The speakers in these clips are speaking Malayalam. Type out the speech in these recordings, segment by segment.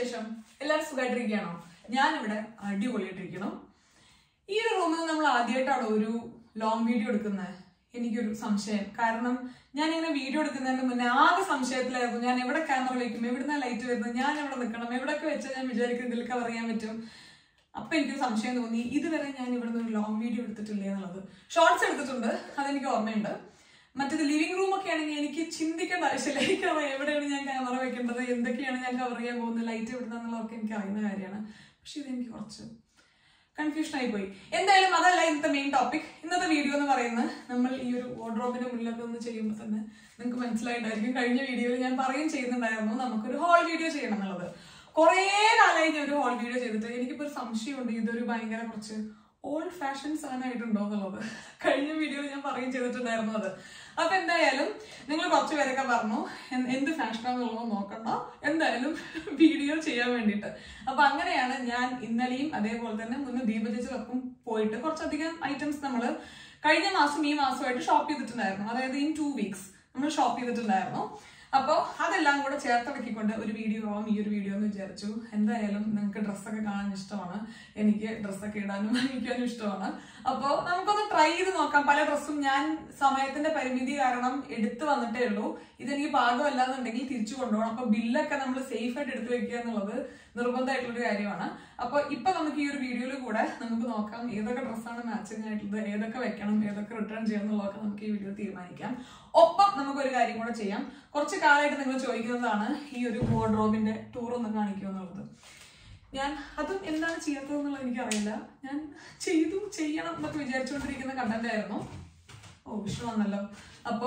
വിശേഷം? എല്ലാവരും സുഖമായിട്ടിരിക്കുകയാണോ? ഞാനിവിടെ അടിപൊളിയായിട്ടിരിക്കണം. ഈ ഒരു റൂമിൽ നമ്മൾ ആദ്യമായിട്ടാണോ ഒരു ലോങ് വീഡിയോ എടുക്കുന്നത്? എനിക്കൊരു സംശയം. കാരണം ഞാനിങ്ങനെ വീഡിയോ എടുക്കുന്നതിന് മുന്നേ ആകെ സംശയത്തിലായിരുന്നു. ഞാൻ എവിടെ ക്യാമറ വയ്ക്കും, എവിടുന്ന ലൈറ്റ് വരുന്നത്, ഞാൻ എവിടെ നിൽക്കണം, എവിടെയൊക്കെ വെച്ചാൽ ഞാൻ വിചാരിക്കുന്നത് ഇതിൽ കവർ ചെയ്യാൻ പറ്റും. അപ്പൊ എനിക്കൊരു സംശയം തോന്നി, ഇതുവരെ ഞാൻ ഇവിടുന്ന് ഒരു ലോങ് വീഡിയോ എടുത്തിട്ടില്ലേ എന്നുള്ളത്. ഷോർട്സ് എടുത്തിട്ടുണ്ട്, അതെനിക്ക് ഓർമ്മയുണ്ട്. മറ്റേത് ലിവിംഗ് റൂം ഒക്കെ ആണെങ്കിൽ എനിക്ക് ചിന്തിക്കേണ്ട ആവശ്യമില്ല. എനിക്കറിയാം എവിടെയാണ് ഞാൻ ക്യാമറ വെക്കേണ്ടത്, എന്തൊക്കെയാണ് ഞാൻ കവർ ചെയ്യാൻ പോകുന്നത്, ലൈറ്റ് എവിടുന്നുള്ളതൊക്കെ എനിക്ക് അറിയുന്ന കാര്യമാണ്. പക്ഷെ ഇതെനിക്ക് കുറച്ച് കൺഫ്യൂഷൻ ആയി പോയി. എന്തായാലും അതല്ല ഇന്നത്തെ മെയിൻ ടോപ്പിക്. ഇന്നത്തെ വീഡിയോ എന്ന് പറയുന്നത്, നമ്മൾ ഈ ഒരു വാർഡ്രോബിന്റെ മുന്നിലൊക്കെ ഒന്ന് ചെയ്യുമ്പോൾ തന്നെ നിങ്ങൾക്ക് മനസ്സിലായിട്ടായിരിക്കും, കഴിഞ്ഞ വീഡിയോയിൽ ഞാൻ പറയുകയും ചെയ്യുന്നുണ്ടായിരുന്നു നമുക്കൊരു ഹോൾ വീഡിയോ ചെയ്യണം എന്നുള്ളത്. കുറേ കാലമായി ഞാൻ ഒരു ഹോൾ വീഡിയോ ചെയ്തിട്ട് എനിക്കിപ്പോ ഒരു സംശയമുണ്ട്, ഇതൊരു ഭയങ്കര കുറച്ച് ഓൾഡ് ഫാഷൻ സാധനമായിട്ടുണ്ടോ എന്നുള്ളത്. കഴിഞ്ഞ വീഡിയോയിൽ ഞാൻ പറയുകയും ചെയ്തിട്ടുണ്ടായിരുന്നു അത്. അപ്പൊ എന്തായാലും നിങ്ങൾ കുറച്ചു പേരൊക്കെ പറഞ്ഞു എന്ത് ഫാഷനാന്നുള്ളത് നോക്കണ്ട, എന്തായാലും വീഡിയോ ചെയ്യാൻ വേണ്ടിയിട്ട്. അപ്പൊ അങ്ങനെയാണ് ഞാൻ ഇന്നലെയും അതേപോലെ തന്നെ മുന്നേ ദീപചേച്ചിലൊപ്പം പോയിട്ട് കുറച്ചധികം ഐറ്റംസ് നമ്മൾ കഴിഞ്ഞ മാസം ഈ മാസമായിട്ട് ഷോപ്പ് ചെയ്തിട്ടുണ്ടായിരുന്നു. അതായത് ഇൻ 2 weeks നമ്മൾ ഷോപ്പ് ചെയ്തിട്ടുണ്ടായിരുന്നു. അപ്പോൾ അതെല്ലാം കൂടെ ചേർത്തിറക്കിക്കൊണ്ട് ഒരു വീഡിയോ ആവാം ഈ ഒരു വീഡിയോ എന്ന് വിചാരിച്ചു. എന്തായാലും നിങ്ങൾക്ക് ഡ്രസ്സൊക്കെ കാണാൻ ഇഷ്ടമാണ്, എനിക്ക് ഡ്രസ്സൊക്കെ ഇടാനും വാങ്ങിക്കാനും ഇഷ്ടമാണ്. അപ്പോൾ നമുക്കൊന്ന് ട്രൈ ചെയ്ത് നോക്കാം. പല ഡ്രസ്സും ഞാൻ സമയത്തിന്റെ പരിമിതി കാരണം എടുത്തു വന്നിട്ടേ ഉള്ളൂ. ഇതെനിക്ക് പാകമല്ലാന്നുണ്ടെങ്കിൽ തിരിച്ചു കൊണ്ടുപോകണം. അപ്പൊ ബില്ലൊക്കെ നമ്മൾ സേഫ് ആയിട്ട് എടുത്തു വെക്കുക എന്നുള്ളത് നിർബന്ധമായിട്ടുള്ളൊരു കാര്യമാണ്. അപ്പൊ ഇപ്പൊ നമുക്ക് ഈ ഒരു വീഡിയോയിൽ കൂടെ നമുക്ക് നോക്കാം ഏതൊക്കെ ഡ്രസ്സാണ് മാച്ചിങ് ആയിട്ടുള്ളത്, ഏതൊക്കെ വെക്കണം, ഏതൊക്കെ റിട്ടേൺ ചെയ്യണം എന്നുള്ളതൊക്കെ നമുക്ക് ഈ വീഡിയോ തീരുമാനിക്കാം. ഒപ്പം നമുക്കൊരു കാര്യം കൂടെ ചെയ്യാം. കുറച്ച് കാലമായിട്ട് നിങ്ങൾ ചോദിക്കുന്നതാണ് ഈ ഒരു വാർഡ്രോബിന്റെ ടൂർ ഒന്ന് കാണിക്കുമെന്നുള്ളത്. ഞാൻ അതും എന്താണ് ചെയ്യാത്തത് എന്നുള്ളത് എനിക്കറിയില്ല. ഞാൻ ചെയ്യണം എന്നൊക്കെ വിചാരിച്ചുകൊണ്ടിരിക്കുന്ന കണ്ടന്റ് ആയിരുന്നു. വിഷു വന്നല്ലോ. അപ്പോ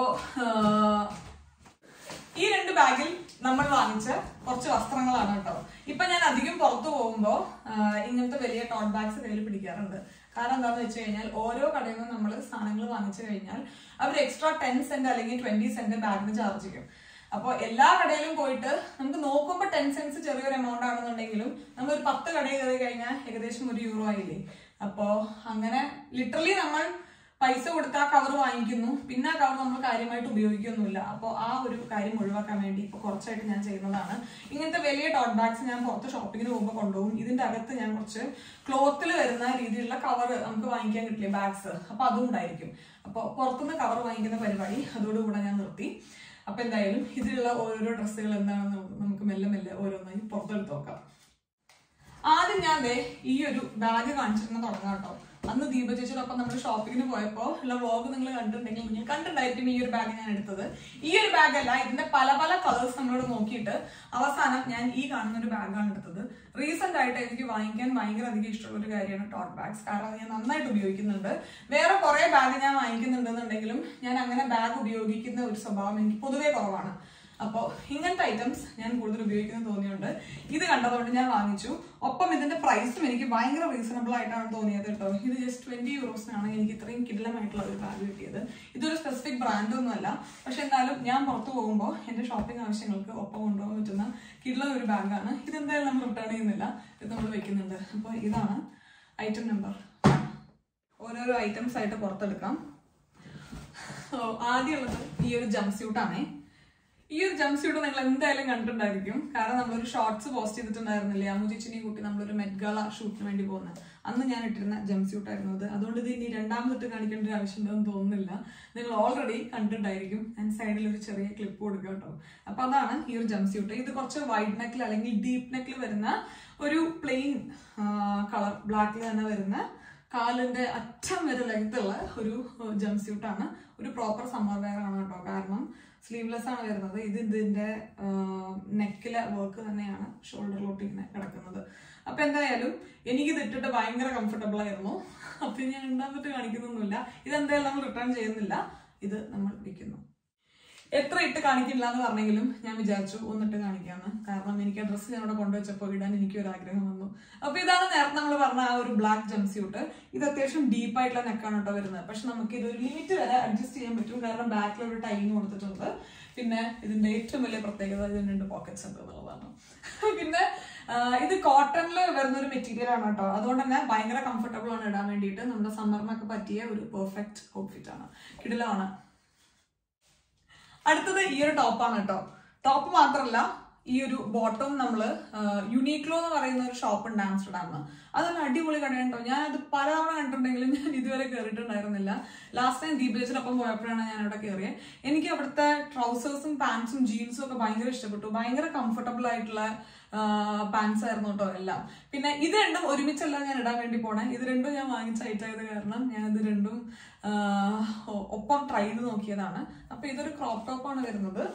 ഈ 2 ബാഗിൽ നമ്മൾ വാങ്ങിച്ച കുറച്ച് വസ്ത്രങ്ങളാണ് കേട്ടോ. ഇപ്പൊ ഞാൻ അധികം പുറത്തു പോകുമ്പോ ഇങ്ങനത്തെ വലിയ ടോട്ട് ബാഗ്സ് കയ്യിൽ പിടിക്കാറുണ്ട്. കാരണം എന്താന്ന് വെച്ച് കഴിഞ്ഞാൽ ഓരോ കടയിൽ നിന്നും നമ്മൾ സാധനങ്ങൾ വാങ്ങിച്ചു കഴിഞ്ഞാൽ അവർ എക്സ്ട്രാ 10 cent അല്ലെങ്കിൽ 20 cent ബാഗിന് ചാർജ് ചെയ്യും. അപ്പോൾ എല്ലാ കടയിലും പോയിട്ട് നമുക്ക് നോക്കുമ്പോൾ 10 cents ചെറിയൊരു എമൗണ്ട് ആണെന്നുണ്ടെങ്കിലും നമ്മൾ ഒരു 10 കടയിൽ കയറി കഴിഞ്ഞാൽ ഏകദേശം €1 ആയില്ലേ. അപ്പോ അങ്ങനെ ലിറ്ററലി നമ്മൾ പൈസ കൊടുത്ത് ആ കവർ വാങ്ങിക്കുന്നു, പിന്നെ ആ കവർ നമ്മൾ കാര്യമായിട്ട് ഉപയോഗിക്കൊന്നുമില്ല. അപ്പോൾ ആ ഒരു കാര്യം ഒഴിവാക്കാൻ വേണ്ടി ഇപ്പൊ കുറച്ചായിട്ട് ഞാൻ ചെയ്യുന്നതാണ്. ഇങ്ങനത്തെ വലിയ ടോട്ട് ബാഗ്സ് ഞാൻ പുറത്ത് ഷോപ്പിങ്ങിന് പോകുമ്പോൾ കൊണ്ടുപോകും. ഇതിന്റെ അകത്ത് ഞാൻ കുറച്ച് ക്ലോത്തിൽ വരുന്ന രീതിയിലുള്ള കവർ നമുക്ക് വാങ്ങിക്കാൻ കിട്ടില്ലേ ബാഗ്സ്, അപ്പൊ അതും ഉണ്ടായിരിക്കും. അപ്പൊ പുറത്തുനിന്ന് കവർ വാങ്ങിക്കുന്ന പരിപാടി അതോടുകൂടെ ഞാൻ നിർത്തി. അപ്പൊ എന്തായാലും ഇതിലുള്ള ഓരോരോ ഡ്രസ്സുകൾ എന്താണെന്ന് നമുക്ക് മെല്ലെ മെല്ലെ ഓരോന്നായി പുറത്തെടുത്ത് നോക്കാം. ആദ്യം ഞാൻ ഈ ഒരു ബാഗ് കാണിച്ചിരുന്ന തുടങ്ങാം കേട്ടോ. അന്ന് ദീപചേച്ചിയോടൊപ്പം നമ്മൾ ഷോപ്പിങ്ങിന് പോയപ്പോ ഉള്ള വ്ളോഗ് നിങ്ങൾ കണ്ടിട്ടുണ്ടെങ്കിൽ നിങ്ങൾ കണ്ടിട്ടുണ്ടായിരിക്കും ഈ ഒരു ബാഗ് ഞാൻ എടുത്തത്. ഈ ഒരു ബാഗ് അല്ല, ഇതിന്റെ പല പല കളേഴ്സ് നമ്മളോട് നോക്കിയിട്ട് അവസാനം ഞാൻ ഈ കാണുന്ന ഒരു ബാഗാണ് എടുത്തത്. റീസെന്റ് ആയിട്ട് എനിക്ക് വാങ്ങിക്കാൻ ഭയങ്കര അധികം ഇഷ്ടമുള്ള ഒരു കാര്യമാണ് ടോട്ട് ബാഗ്സ്. കാരണം ഞാൻ നന്നായിട്ട് ഉപയോഗിക്കുന്നുണ്ട്. വേറെ കുറെ ബാഗ് ഞാൻ വാങ്ങിക്കുന്നുണ്ടെന്നുണ്ടെങ്കിലും ഞാൻ അങ്ങനെ ബാഗ് ഉപയോഗിക്കുന്ന ഒരു സ്വഭാവം എനിക്ക് പൊതുവേ കുറവാണ്. അപ്പോൾ ഇങ്ങനത്തെ ഐറ്റംസ് ഞാൻ കൂടുതൽ ഉപയോഗിക്കുന്നത് തോന്നിയുണ്ട്. ഇത് കണ്ടതുകൊണ്ട് ഞാൻ വാങ്ങിച്ചു. ഒപ്പം ഇതിന്റെ പ്രൈസും എനിക്ക് ഭയങ്കര റീസണബിൾ ആയിട്ടാണ് തോന്നിയത് കേട്ടോ. ഇത് ജസ്റ്റ് €20 എനിക്ക് ഇത്രയും കിടിലമായിട്ടുള്ള ഒരു ബാഗ് കിട്ടിയത്. ഇതൊരു സ്പെസിഫിക് ബ്രാൻഡൊന്നും അല്ല, പക്ഷെ എന്നാലും ഞാൻ പുറത്തു പോകുമ്പോൾ എന്റെ ഷോപ്പിംഗ് ആവശ്യങ്ങൾക്ക് ഒപ്പം കൊണ്ടുപോകാൻ പറ്റുന്ന കിടിലം ഒരു ബാഗാണ്. ഇതെന്തായാലും നമ്മൾ റിട്ടേൺ ചെയ്യുന്നില്ല, ഇത് നമ്മൾ വെക്കുന്നുണ്ട്. അപ്പൊ ഇതാണ് ഐറ്റം നമ്പർ. ഓരോരോ ഐറ്റംസ് ആയിട്ട് പുറത്തെടുക്കാം. ആദ്യമുള്ളത് ഈ ഒരു ജംപ് സ്യൂട്ടാണേ. ഈ ഒരു ജംപ് സ്യൂട്ട് നിങ്ങൾ എന്തായാലും കണ്ടിട്ടുണ്ടായിരിക്കും. കാരണം നമ്മളൊരു ഷോർട്സ് പോസ്റ്റ് ചെയ്തിട്ടുണ്ടായിരുന്നില്ലേ, അമ്മുചേച്ചിനെ കൂട്ടി നമ്മളൊരു മെറ്റ് ഗാല ഷൂട്ടിന് വേണ്ടി പോകുന്നത്. അന്ന് ഞാൻ ഇട്ടിരുന്ന ജംപ് സ്യൂട്ട് ആയിരുന്നു അത്. അതുകൊണ്ട് ഇത് ഇനി രണ്ടാമതിട്ട് കാണിക്കേണ്ട ഒരു ആവശ്യമുണ്ടെന്ന് തോന്നുന്നില്ല. നിങ്ങൾ ഓൾറെഡി കണ്ടിട്ടുണ്ടായിരിക്കും. ഞാൻ സൈഡിൽ ഒരു ചെറിയ ക്ലിപ്പ് കൊടുക്കുക കേട്ടോ. അപ്പൊ അതാണ് ഈ ഒരു ജംപ് സ്യൂട്ട്. ഇത് കുറച്ച് വൈഡ് നെക്കിൽ അല്ലെങ്കിൽ ഡീപ്പ് നെക്കിൽ വരുന്ന ഒരു പ്ലെയിൻ കളർ ബ്ലാക്കിൽ തന്നെ വരുന്ന കാലിന്റെ അറ്റം വരെ ലെങ്ത്തുള്ള ഒരു ജംപ് സ്യൂട്ടാണ്. ഒരു പ്രോപ്പർ സമ്മർ വെയർ ആണ് കേട്ടോ. കാരണം സ്ലീവ്ലെസ് ആണ് വരുന്നത്. ഇത് ഇതിന്റെ നെക്കിലെ വർക്ക് തന്നെയാണ് ഷോൾഡറിലോട്ട് ഇങ്ങനെ കിടക്കുന്നത്. അപ്പൊ എന്തായാലും എനിക്കിത് ഇട്ടിട്ട് ഭയങ്കര കംഫർട്ടബിൾ ആയിരുന്നു. അപ്പൊ ഞാൻ രണ്ടാമത്തെ കാണിക്കുന്നൊന്നുമില്ല. ഇതെന്തായാലും നമ്മൾ റിട്ടേൺ ചെയ്യുന്നില്ല, ഇത് നമ്മൾ വിൽക്കുന്നു. എത്ര ഇട്ട് കാണിക്കില്ല എന്ന് പറഞ്ഞെങ്കിലും ഞാൻ വിചാരിച്ചു ഒന്നിട്ട് കാണിക്കാന്ന്. കാരണം എനിക്ക് ആ ഡ്രസ്സ് ഞാനിവിടെ കൊണ്ടുവച്ചപ്പോൾ ഇടാൻ എനിക്ക് ഒരു ആഗ്രഹം വന്നു. അപ്പൊ ഇതാണ് നേരത്തെ നമ്മൾ പറഞ്ഞ ആ ഒരു ബ്ലാക്ക് ജംപ് സ്യൂട്ട്. ഇത് അത്യാവശ്യം ഡീപ്പ് ആയിട്ടുള്ള നെക്കാണ് കേട്ടോ വരുന്നത്. പക്ഷെ നമുക്ക് ഇത് ഒരു ലിമിറ്റ് വരെ അഡ്ജസ്റ്റ് ചെയ്യാൻ പറ്റും. കാരണം ബാക്കിൽ ഒരു ടൈം കൊടുത്തിട്ടുണ്ട്. പിന്നെ ഇതിന്റെ ഏറ്റവും വലിയ പ്രത്യേകത ഇതിന് 2 പോക്കറ്റ്സ് ഉണ്ട് എന്നുള്ളതാണ്. പിന്നെ ഇത് കോട്ടണിൽ വരുന്ന ഒരു മെറ്റീരിയൽ ആണ് കേട്ടോ. അതുകൊണ്ട് തന്നെ ഭയങ്കര കംഫർട്ടബിൾ ആണ് ഇടാൻ വേണ്ടിയിട്ട്. നമ്മുടെ സമ്മറിനൊക്കെ പറ്റിയ ഒരു പെർഫെക്റ്റ് ഔട്ട്ഫിറ്റ് ആണ്, കിടിലമാണ്. അടുത്തത് ഈ ഒരു ടോപ്പാണ് കേട്ടോ. ടോപ്പ് മാത്രമല്ല, ഈ ഒരു ബോട്ടം നമ്മള് യുണീക്ലോ എന്ന് പറയുന്ന ഒരു ഷോപ്പ് ഉണ്ട് ആംസ്റ്റർഡാമിൽ. അതൊരു അടിപൊളി കടയുണ്ടോ. ഞാൻ അത് പലതവണ കണ്ടിട്ടുണ്ടെങ്കിലും ഞാൻ ഇതുവരെ കയറിയിട്ടുണ്ടായിരുന്നില്ല. ലാസ്റ്റ് ടൈം ദീപേച്ചിനൊപ്പം പോയപ്പോഴാണ് ഞാൻ അവിടെ കയറിയത്. എനിക്ക് അവിടുത്തെ ട്രൗസേഴ്സും പാൻസും ജീൻസും ഒക്കെ ഭയങ്കര ഇഷ്ടപ്പെട്ടു. ഭയങ്കര കംഫർട്ടബിൾ ആയിട്ടുള്ള പാൻസ് ആയിരുന്നു കേട്ടോ എല്ലാം. പിന്നെ ഇത് രണ്ടും ഒരുമിച്ചല്ല ഞാൻ ഇടാൻ വേണ്ടി പോണേ. ഇത് രണ്ടും ഞാൻ വാങ്ങിച്ച ഐറ്റായത് കാരണം ഞാൻ ഇത് രണ്ടും ഒപ്പം ട്രൈ ചെയ്ത് നോക്കിയതാണ്. അപ്പൊ ഇതൊരു ക്രോപ്പ് ടോപ്പാണ് വരുന്നത്.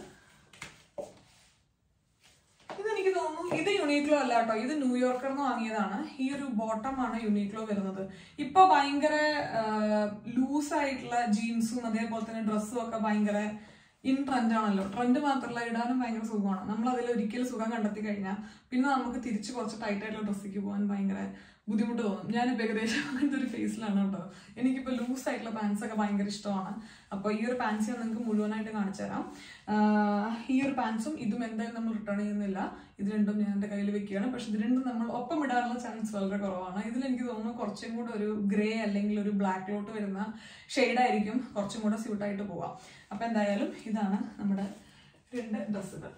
ഇതെനിക്ക് തോന്നുന്നു ഇത് യുണീക്ലോ അല്ല കേട്ടോ, ഇത് ന്യൂയോർക്കർന്ന് വാങ്ങിയതാണ്. ഈ ഒരു ബോട്ടമാണ് യുണീക്ലോ വരുന്നത്. ഇപ്പൊ ഭയങ്കര ലൂസായിട്ടുള്ള ജീൻസും അതേപോലെ തന്നെ ഡ്രസ്സും ഒക്കെ ഭയങ്കര ഇൻ ട്രെൻഡ് ആണല്ലോ. ട്രെൻഡ് മാത്രമല്ല, ഇടാനും ഭയങ്കര സുഖമാണ്. നമ്മൾ അതിൽ ഒരിക്കലും സുഖം കണ്ടെത്തി കഴിഞ്ഞാൽ പിന്നെ നമുക്ക് തിരിച്ച് കുറച്ച് ടൈറ്റ് ആയിട്ടുള്ള ഡ്രസ്സിലേക്ക് പോകാൻ ഭയങ്കര ബുദ്ധിമുട്ട് തോന്നും. ഞാനിപ്പോൾ ഏകദേശം അങ്ങനത്തെ ഒരു ഫേസിലാണ് കേട്ടോ. എനിക്കിപ്പോൾ ലൂസ് ആയിട്ടുള്ള പാൻസ് ഒക്കെ ഭയങ്കര ഇഷ്ടമാണ്. അപ്പോൾ ഈ ഒരു പാൻസ് ഞാൻ നിങ്ങൾക്ക് മുഴുവനായിട്ട് കാണിച്ചു തരാം. ഈ ഒരു പാൻസും ഇതും എന്തായാലും നമ്മൾ റിട്ടേൺ ചെയ്യുന്നില്ല. ഇത് രണ്ടും ഞാൻ എൻ്റെ കയ്യിൽ വെക്കുകയാണ്. പക്ഷെ ഇത് രണ്ടും നമ്മൾ ഒപ്പം ഇടാനുള്ള ചാൻസ് വളരെ കുറവാണ്. ഇതിൽ എനിക്ക് തോന്നുന്നു കുറച്ചും കൂടെ ഒരു ഗ്രേ അല്ലെങ്കിൽ ഒരു ബ്ലാക്കിലോട്ട് വരുന്ന ഷെയ്ഡായിരിക്കും കുറച്ചും കൂടെ സ്യൂട്ടായിട്ട് പോവാം. അപ്പം എന്തായാലും ഇതാണ് നമ്മുടെ 2 ഡ്രസ്സുകൾ.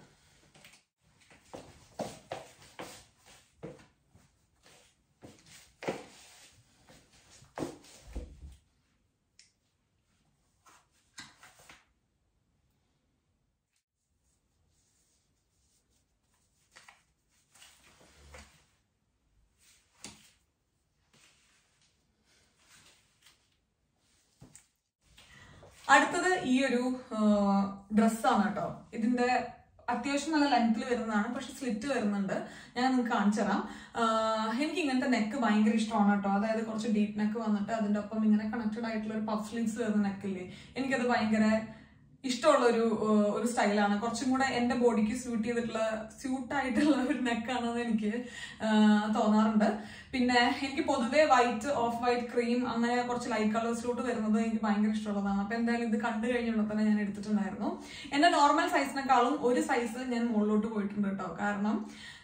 അടുത്തത് ഈ ഒരു ഡ്രസ്സാണ് കേട്ടോ. ഇതിന്റെ അത്യാവശ്യം നല്ല ലെങ്ത്തിൽ വരുന്നതാണ്, പക്ഷെ സ്ലിറ്റ് വരുന്നുണ്ട്. ഞാൻ നിങ്ങൾക്ക് കാണിച്ചു തരാം. എനിക്ക് ഇങ്ങനത്തെ നെക്ക് ഭയങ്കര ഇഷ്ടമാണ് കേട്ടോ. അതായത് കുറച്ച് ഡീപ്പ് നെക്ക് വന്നിട്ട് അതിന്റെ ഒപ്പം ഇങ്ങനെ കണക്റ്റഡ് ആയിട്ടുള്ള ഒരു പഫ് സ്ലീവ്സ് വരുന്ന നെക്കില്ലേ, എനിക്കത് ഭയങ്കര ഇഷ്ടമുള്ള ഒരു സ്റ്റൈലാണ്. കുറച്ചും കൂടെ എന്റെ ബോഡിക്ക് സ്യൂട്ടായിട്ടുള്ള ഒരു നെക്കാണെന്ന് എനിക്ക് തോന്നാറുണ്ട്. പിന്നെ എനിക്ക് പൊതുവെ വൈറ്റ്, ഓഫ് വൈറ്റ്, ക്രീം അങ്ങനെ കുറച്ച് ലൈറ്റ് കളേഴ്സിലോട്ട് വരുന്നത് എനിക്ക് ഭയങ്കര ഇഷ്ടമുള്ളതാണ്. അപ്പൊ എന്തായാലും ഇത് കണ്ടു കഴിഞ്ഞുള്ള തന്നെ ഞാൻ എടുത്തിട്ടുണ്ടായിരുന്നു. എന്റെ നോർമൽ സൈസിനെക്കാളും ഒരു സൈസ് ഞാൻ മുകളിലോട്ട് പോയിട്ടുണ്ട് കേട്ടോ. കാരണം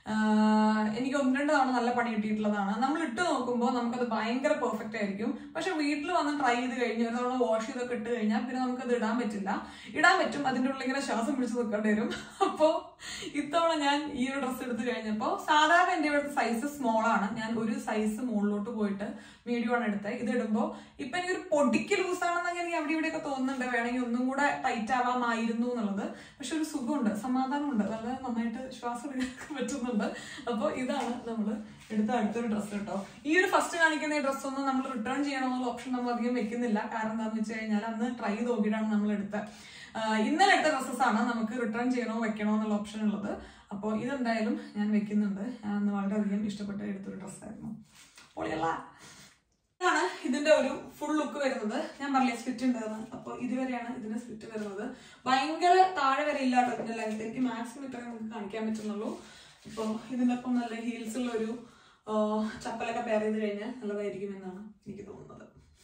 എനിക്ക് 1-2 തവണ നല്ല പണി കിട്ടിയിട്ടുള്ളതാണ്. നമ്മൾ ഇട്ട് നോക്കുമ്പോൾ നമുക്കത് ഭയങ്കര പെർഫെക്റ്റ് ആയിരിക്കും. പക്ഷെ വീട്ടിൽ വന്ന് ട്രൈ ചെയ്ത് കഴിഞ്ഞ് ഒരു തവണ വാഷ് ചെയ്തൊക്കെ ഇട്ട് കഴിഞ്ഞാൽ പിന്നെ നമുക്കത് ഇടാൻ പറ്റില്ല. ഇടാൻ പറ്റും, അതിൻ്റെ ഉള്ളിൽ ഇങ്ങനെ ശ്വാസം പിടിച്ച് നിൽക്കേണ്ടി വരും. അപ്പോൾ ഇത്തവണ ഞാൻ ഈ ഒരു ഡ്രസ്സ് എടുത്ത് കഴിഞ്ഞപ്പോൾ സാധാരണ എൻ്റെ ഇവിടുത്തെ സൈസ് സ്മോൾ ആണ്. ഞാൻ ഒരു സൈസ് മുകളിലോട്ട് പോയിട്ട് മീഡിയം ആണ് എടുത്തത്. ഇത് ഇടുമ്പോൾ ഇപ്പൊ എനിക്കൊരു പൊടിക്ക് ലൂസാണെന്നൊക്കെ എനിക്ക് അവിടെ ഇവിടെയൊക്കെ തോന്നുന്നുണ്ട്. വേണമെങ്കിൽ ഒന്നും കൂടെ ടൈറ്റ് ആവാമായിരുന്നു എന്നുള്ളത്. പക്ഷെ ഒരു സുഖമുണ്ട്, സമാധാനമുണ്ട്, നല്ല നന്നായിട്ട് ശ്വാസം എടുക്കാൻ പറ്റുന്നുണ്ട്. അപ്പൊ ഇതാണ് നമ്മൾ എടുത്ത അടുത്തൊരു ഡ്രസ്സ് കേട്ടോ. ഈ ഒരു ഫസ്റ്റ് കാണിക്കുന്ന ഈ ഡ്രസ്സൊന്നും നമ്മൾ റിട്ടേൺ ചെയ്യണമെന്നുള്ള ഓപ്ഷൻ നമ്മൾ അധികം വെക്കുന്നില്ല. കാരണം എന്താണെന്ന് വെച്ച് കഴിഞ്ഞാൽ അന്ന് ട്രൈ ചെയ്ത് നോക്കിയിട്ടാണ് നമ്മൾ എടുത്തത്. ഇന്നലെ എടുത്ത ഡ്രസ്സസ് ആണ് നമുക്ക് റിട്ടേൺ ചെയ്യണോ വെക്കണോ എന്നുള്ള ഓപ്ഷൻ ഉള്ളത്. അപ്പോൾ ഇതെന്തായാലും ഞാൻ വെക്കുന്നുണ്ട്. ഞാൻ അന്ന് വളരെയധികം ഇഷ്ടപ്പെട്ട് എടുത്തൊരു ഡ്രസ്സായിരുന്നു. പൊളിയല്ല. ഇതാണ് ഇതിന്റെ ഒരു ഫുൾ ലുക്ക് വരുന്നത്. ഞാൻ പറഞ്ഞില്ലേ സ്ലിറ്റ് ഉണ്ടായിരുന്നു. അപ്പോൾ ഇതുവരെയാണ് ഇതിന്റെ സ്ലിറ്റ് വരുന്നത്. ഭയങ്കര താഴെ വരെ ഇല്ലാട്ടോ ഇതിന്റെ ലെങ്ത്. എനിക്ക് മാക്സിമം ഇത്രയും നമുക്ക് കാണിക്കാൻ പറ്റുന്നുള്ളൂ. അപ്പോൾ ഇതിന്റെ ഒപ്പം നല്ല ഹീൽസ് ഉള്ള ഒരു ചപ്പലൊക്കെ പെയർ ചെയ്ത് കഴിഞ്ഞാൽ നല്ലതായിരിക്കും എന്നാണ് എനിക്ക് തോന്നുന്നത്.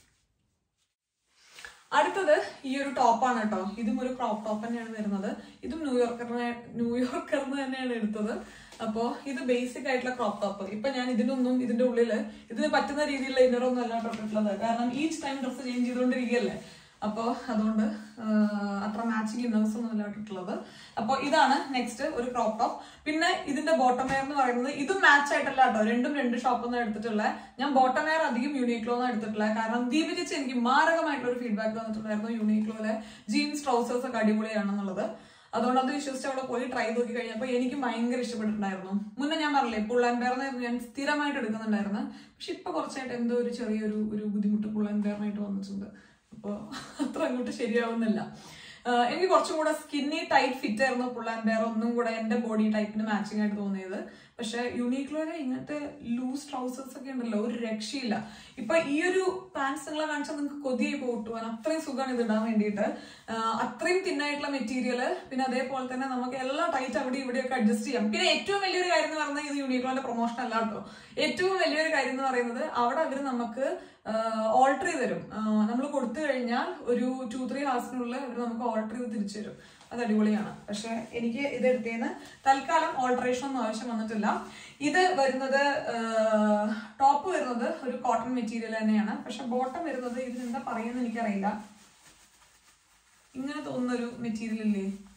അടുത്തത് ഈ ഒരു ടോപ്പാണ് കേട്ടോ. ഇതും ഒരു ക്രോപ്പ് ടോപ്പ് തന്നെയാണ് വരുന്നത്. ഇതും ന്യൂയോർക്കർന്ന് തന്നെയാണ് എടുത്തത്. അപ്പോ ഇത് ബേസിക് ആയിട്ടുള്ള ക്രോപ്പ് ടോപ്പ്. ഇപ്പൊ ഞാൻ ഇതിന്റെ ഉള്ളില് ഇതിന് പറ്റുന്ന രീതിയിലുള്ള ഇന്നറൊന്നും അല്ല ഇട്ടിട്ടുള്ളത്. കാരണം ഈച്ച് ടൈം ഡ്രസ്സ് ചേഞ്ച് ചെയ്തുകൊണ്ടിരിക്കുകയല്ലേ. അപ്പോൾ അതുകൊണ്ട് അത്ര മാച്ചിങ് ഇന്നേഴ്സ് ഒന്നും അല്ല ഇട്ടിട്ടുള്ളത്. അപ്പോൾ ഇതാണ് നെക്സ്റ്റ് ഒരു ക്രോപ്പ് ടോപ്പ്. പിന്നെ ഇതിന്റെ ബോട്ടം വെയർ എന്ന് പറയുന്നത് ഇതും മാച്ച് ആയിട്ടല്ല കേട്ടോ. രണ്ടും 2 ഷോപ്പിൽ നിന്ന് എടുത്തിട്ടുള്ളത്. ഞാൻ ബോട്ടം വെയർ അധികം യൂണീക്ലോ നിന്ന് എടുത്തിട്ടുള്ളത്. കാരണം ദീപിച്ച് എനിക്ക് മാരകമായിട്ടുള്ള ഒരു ഫീഡ്ബാക്ക് തന്നിട്ടുണ്ടായിരുന്നു യൂണീക്ലോയിലെ ജീൻസ് ട്രൗസേഴ്സ് ഒക്കെ അടിപൊളിയാണെന്നുള്ളത്. അതുകൊണ്ട് അത് വിശ്വസിച്ച് അവിടെ പോയി ട്രൈ നോക്കി കഴിഞ്ഞപ്പോൾ എനിക്ക് ഭയങ്കര ഇഷ്ടപ്പെട്ടിട്ടുണ്ടായിരുന്നു. മുന്നേ ഞാൻ പറഞ്ഞില്ലേ പുൾ ആൻഡ് ബെയർന്നായിരുന്നു ഞാൻ സ്ഥിരമായിട്ട് എടുക്കുന്നുണ്ടായിരുന്നു. പക്ഷെ ഇപ്പൊ കുറച്ചായിട്ട് എന്തോ ഒരു ചെറിയൊരു ബുദ്ധിമുട്ട് പുൾ ആൻഡ് ബെയറിനായിട്ട് വന്നിട്ടുണ്ട്. അപ്പോൾ അത്ര അങ്ങോട്ട് ശരിയാവുന്നില്ല. എനിക്ക് കുറച്ചും കൂടെ സ്കിന്നി ടൈറ്റ് ഫിറ്റ് ആയിരുന്നു പുൾ ആൻഡ് ബെയർ. ഒന്നും കൂടെ എന്റെ ബോഡി ടൈപ്പിന് മാച്ചിങ് ആയിട്ട് തോന്നിയത്. പക്ഷെ യൂണീക്ലോയിലെ ഇങ്ങനത്തെ ലൂസ് ട്രൗസേഴ്സ് ഒക്കെ ഉണ്ടല്ലോ, ഒരു രക്ഷയില്ല. ഇപ്പൊ ഈ ഒരു പാൻസ് നിങ്ങളെ കാണിച്ചാൽ നിങ്ങൾക്ക് കൊതിയായി പോട്ടുവാൻ അത്രയും സുഖമാണ് ഇത് ഇടാൻ വേണ്ടിയിട്ട്. അത്രയും തിന്നായിട്ടുള്ള മെറ്റീരിയല്. പിന്നെ അതേപോലെ തന്നെ നമുക്ക് എല്ലാം ടൈറ്റ് അവിടെ ഇവിടെയൊക്കെ അഡ്ജസ്റ്റ് ചെയ്യാം. പിന്നെ ഏറ്റവും വലിയൊരു കാര്യം എന്ന് പറഞ്ഞാൽ ഇത് യൂണീക്ലോയിലെ പ്രൊമോഷൻ അല്ല കേട്ടോ. ഏറ്റവും വലിയൊരു കാര്യം എന്ന് പറയുന്നത് അവിടെ അവര് നമുക്ക് ഓൾട്ടർ ചെയ്ത് തരും. നമ്മൾ കൊടുത്തു കഴിഞ്ഞാൽ ഒരു 2-3 ഹവേഴ്സിനുള്ളിൽ അവർ നമുക്ക് ഓൾട്ടർ ചെയ്ത് തിരിച്ചു തരും. അത് അടിപൊളിയാണ്. പക്ഷെ എനിക്ക് ഇത് എടുത്തതിന് തൽക്കാലം ഓൾട്ടറേഷൻ ഒന്നും ആവശ്യം വന്നിട്ടില്ല. ഇത് വരുന്നത് ടോപ്പ് വരുന്നത് ഒരു കോട്ടൺ മെറ്റീരിയൽ തന്നെയാണ്. പക്ഷെ ബോട്ടം വരുന്നത് ഇതിനെന്താ പറയുന്നത് എനിക്കറിയില്ല. ഇങ്ങനെ തോന്നുന്നൊരു മെറ്റീരിയൽ ഇല്ലേ,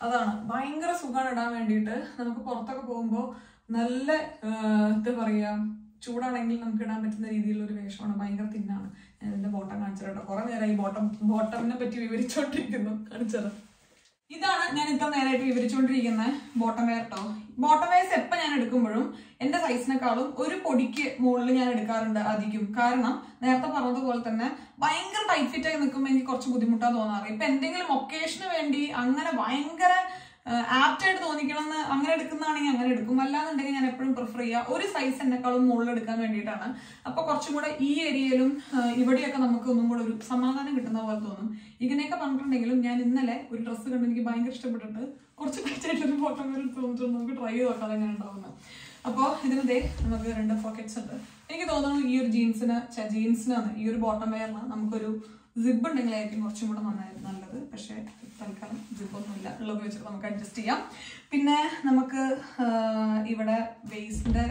അതാണ് ഭയങ്കര സുഖമാണ് ഇടാൻ വേണ്ടിയിട്ട്. നമുക്ക് പുറത്തൊക്കെ പോകുമ്പോൾ നല്ല എന്താ പറയാ, ചൂടാണെങ്കിൽ നമുക്ക് ഇടാൻ പറ്റുന്ന രീതിയിലുള്ള ഒരു വേഷമാണ്. ഭയങ്കര തിന്നാണ്. ഞാൻ ഇതിന്റെ ബോട്ടം കാണിച്ചു കേട്ടോ. കുറെ നേരമായി ബോട്ടമിനെ പറ്റി വിവരിച്ചോണ്ടിരിക്കുന്നു. കാണിച്ചത് ഇതാണ് ഞാൻ ഇത്ര നേരമായിട്ട് വിവരിച്ചുകൊണ്ടിരിക്കുന്ന ബോട്ടം വെയർ കേട്ടോ. ബോട്ടം വെയർസ് എപ്പോൾ ഞാൻ എടുക്കുമ്പോഴും എന്റെ സൈസിനെക്കാളും ഒരു പൊടിക്ക് മുകളിൽ ഞാൻ എടുക്കാറുണ്ട് അധികം. കാരണം നേരത്തെ പറഞ്ഞതുപോലെ തന്നെ ഭയങ്കര ടൈറ്റ് ഫിറ്റ് ആയി നിൽക്കുമ്പോൾ എനിക്ക് കുറച്ച് ബുദ്ധിമുട്ടാണ് തോന്നാറ്. ഇപ്പൊ എന്തെങ്കിലും ഒക്കേഷന് വേണ്ടി അങ്ങനെ ഭയങ്കര ആപ്റ്റായിട്ട് തോന്നിക്കണം എന്ന് അങ്ങനെ എടുക്കുന്നതാണെങ്കിൽ അങ്ങനെ എടുക്കും. അല്ലാന്നുണ്ടെങ്കിൽ ഞാൻ എപ്പോഴും പ്രിഫർ ചെയ്യുക ഒരു സൈസ് എന്നെക്കാളും മുകളിൽ എടുക്കാൻ വേണ്ടിയിട്ടാണ്. അപ്പൊ കുറച്ചും കൂടെ ഈ ഏരിയയിലും ഇവിടെയൊക്കെ നമുക്ക് ഒന്നും കൂടെ ഒരു സമാധാനം കിട്ടുന്ന പോലെ തോന്നും. ഇങ്ങനെയൊക്കെ പറഞ്ഞിട്ടുണ്ടെങ്കിലും ഞാൻ ഇന്നലെ ഒരു ഡ്രസ്സ് കണ്ട് എനിക്ക് ഭയങ്കര ഇഷ്ടപ്പെട്ടിട്ട് കുറച്ച് ടൈറ്റായിട്ടൊരു ഫോട്ടോ തോന്നിട്ട് നമുക്ക് ട്രൈ ചെയ്ത് നോക്കാം എങ്ങനെ ഉണ്ടാവുന്നത്. അപ്പോൾ ഇതിന് നമുക്ക് 2 പോക്കറ്റ്സ് ഉണ്ട്. എനിക്ക് തോന്നുന്നു ഈ ഒരു ജീൻസിനാണ് ഈ ഒരു ബോട്ടം വെയറിന് നമുക്കൊരു സിബ് ഉണ്ടെങ്കിലായിരിക്കും കുറച്ചും കൂടെ നല്ലത്. പക്ഷെ തൽക്കാലം സിബൊന്നും ഇല്ല, ഉള്ളത് വെച്ചിട്ട് നമുക്ക് അഡ്ജസ്റ്റ് ചെയ്യാം. പിന്നെ നമുക്ക് ഇവിടെ വേസ്റ്റിന്റെ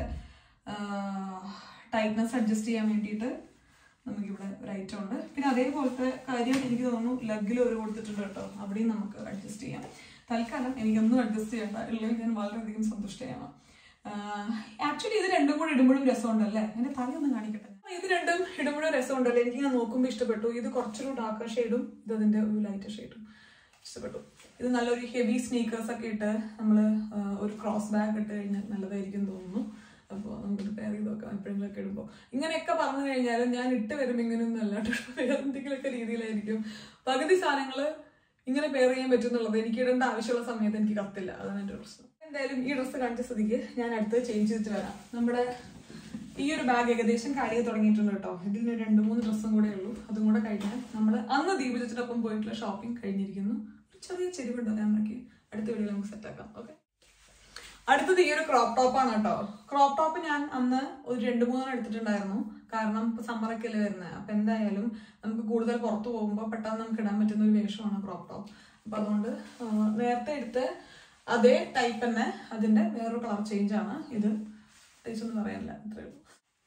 ടൈറ്റ്നെസ് അഡ്ജസ്റ്റ് ചെയ്യാൻ വേണ്ടിയിട്ട് നമുക്കിവിടെ ഒരു ഐറ്റം ഉണ്ട്. പിന്നെ അതേപോലത്തെ കാര്യം എനിക്ക് തോന്നുന്നു ലെഗിൽ ഒരു കൊടുത്തിട്ടുണ്ട് കേട്ടോ, അവിടെയും നമുക്ക് അഡ്ജസ്റ്റ് ചെയ്യാം. തൽക്കാലം എനിക്കൊന്നും അഡ്ജസ്റ്റ് ചെയ്യണ്ട, ഉള്ളതിൽ ഞാൻ വളരെയധികം സന്തുഷ്ടയാണ്. ആക്ച്വലി ഇത് രണ്ടും കൂടെ ഇടുമ്പോഴും രസമുണ്ടല്ലേ. എന്റെ തലയൊന്നും കാണിക്കട്ടെ. ഇത് രണ്ടും ഇടുമ്പോഴും രസമുണ്ടല്ലേ. എനിക്ക് ഞാൻ നോക്കുമ്പോൾ ഇഷ്ടപ്പെട്ടു. ഇത് കുറച്ചൊരു ഡാർക്കർ ഷെയ്ഡും ഇത് അതിന്റെ ഒരു ലൈറ്റർ ഷെയ്ഡും ഇഷ്ടപ്പെട്ടു. ഇത് നല്ലൊരു ഹെവി സ്നീക്കേഴ്സ് ഒക്കെ ഇട്ട് നമ്മള് ഒരു ക്രോസ് ബാഗ് ഇട്ട് കഴിഞ്ഞാൽ നല്ലതായിരിക്കും തോന്നുന്നു. അപ്പോൾ നമുക്ക് പെയർ ചെയ്ത് നോക്കാം എപ്പോഴെങ്കിലും ഒക്കെ ഇടുമ്പോൾ. ഇങ്ങനെയൊക്കെ പറഞ്ഞു കഴിഞ്ഞാലും ഞാൻ ഇട്ട് വരുമ്പോൾ ഇങ്ങനെയൊന്നും അല്ലാണ്ട് വേറെ എന്തെങ്കിലുമൊക്കെ രീതിയിലായിരിക്കും. പകുതി സാധനങ്ങൾ ഇങ്ങനെ പെയർ ചെയ്യാൻ പറ്റും എന്നുള്ളത് എനിക്ക് ഇടേണ്ട ആവശ്യമുള്ള സമയത്ത് എനിക്ക് കത്തില്ല. അതാണ് എൻ്റെ പ്രശ്നം. എന്തായാലും ഈ ഡ്രസ്സ് കാണിച്ച സ്ഥിതിക്ക് ഞാൻ അടുത്ത് ചേഞ്ച് ചെയ്തിട്ട് വരാം. നമ്മുടെ ഈ ഒരു ബാഗ് ഏകദേശം കഴിയാൻ തുടങ്ങിയിട്ടുണ്ട് കേട്ടോ. ഇതിന് 2-3 ഡ്രസ്സും കൂടെ ഉള്ളൂ. അതും കൂടെ കഴിഞ്ഞാൽ നമ്മൾ അന്ന് ദീപചിട്ടൊപ്പം പോയിട്ടുള്ള ഷോപ്പിംഗ് കഴിഞ്ഞിരിക്കുന്നു. ഒരു ചെറിയ ചെരിവുണ്ടോ ക്യാമറയ്ക്ക്, അടുത്ത വീഡിയോയിൽ നമുക്ക് സെറ്റാക്കാം. ഓക്കെ, അടുത്തത് ഈ ഒരു ക്രോപ്പ് ടോപ്പാണ് കേട്ടോ. ക്രോപ്പ് ടോപ്പ് ഞാൻ അന്ന് ഒരു 2-3 എടുത്തിട്ടുണ്ടായിരുന്നു. കാരണം ഇപ്പൊ സമ്മറൊക്കെ അല്ലേ വരുന്നത്. അപ്പൊ എന്തായാലും നമുക്ക് കൂടുതൽ പുറത്ത് പോകുമ്പോൾ പെട്ടെന്ന് നമുക്ക് ഇടാൻ പറ്റുന്ന ഒരു വേഷമാണ് ക്രോപ്പ് ടോപ്പ്. അപ്പൊ അതുകൊണ്ട് നേരത്തെ എടുത്ത് അതേ ടൈപ്പ് തന്നെ അതിന്റെ വേറൊരു കളർ ചേഞ്ച് ആണ്. ഇത് ഒന്നും പറയാനില്ല, അത്രേ ഉള്ളൂ.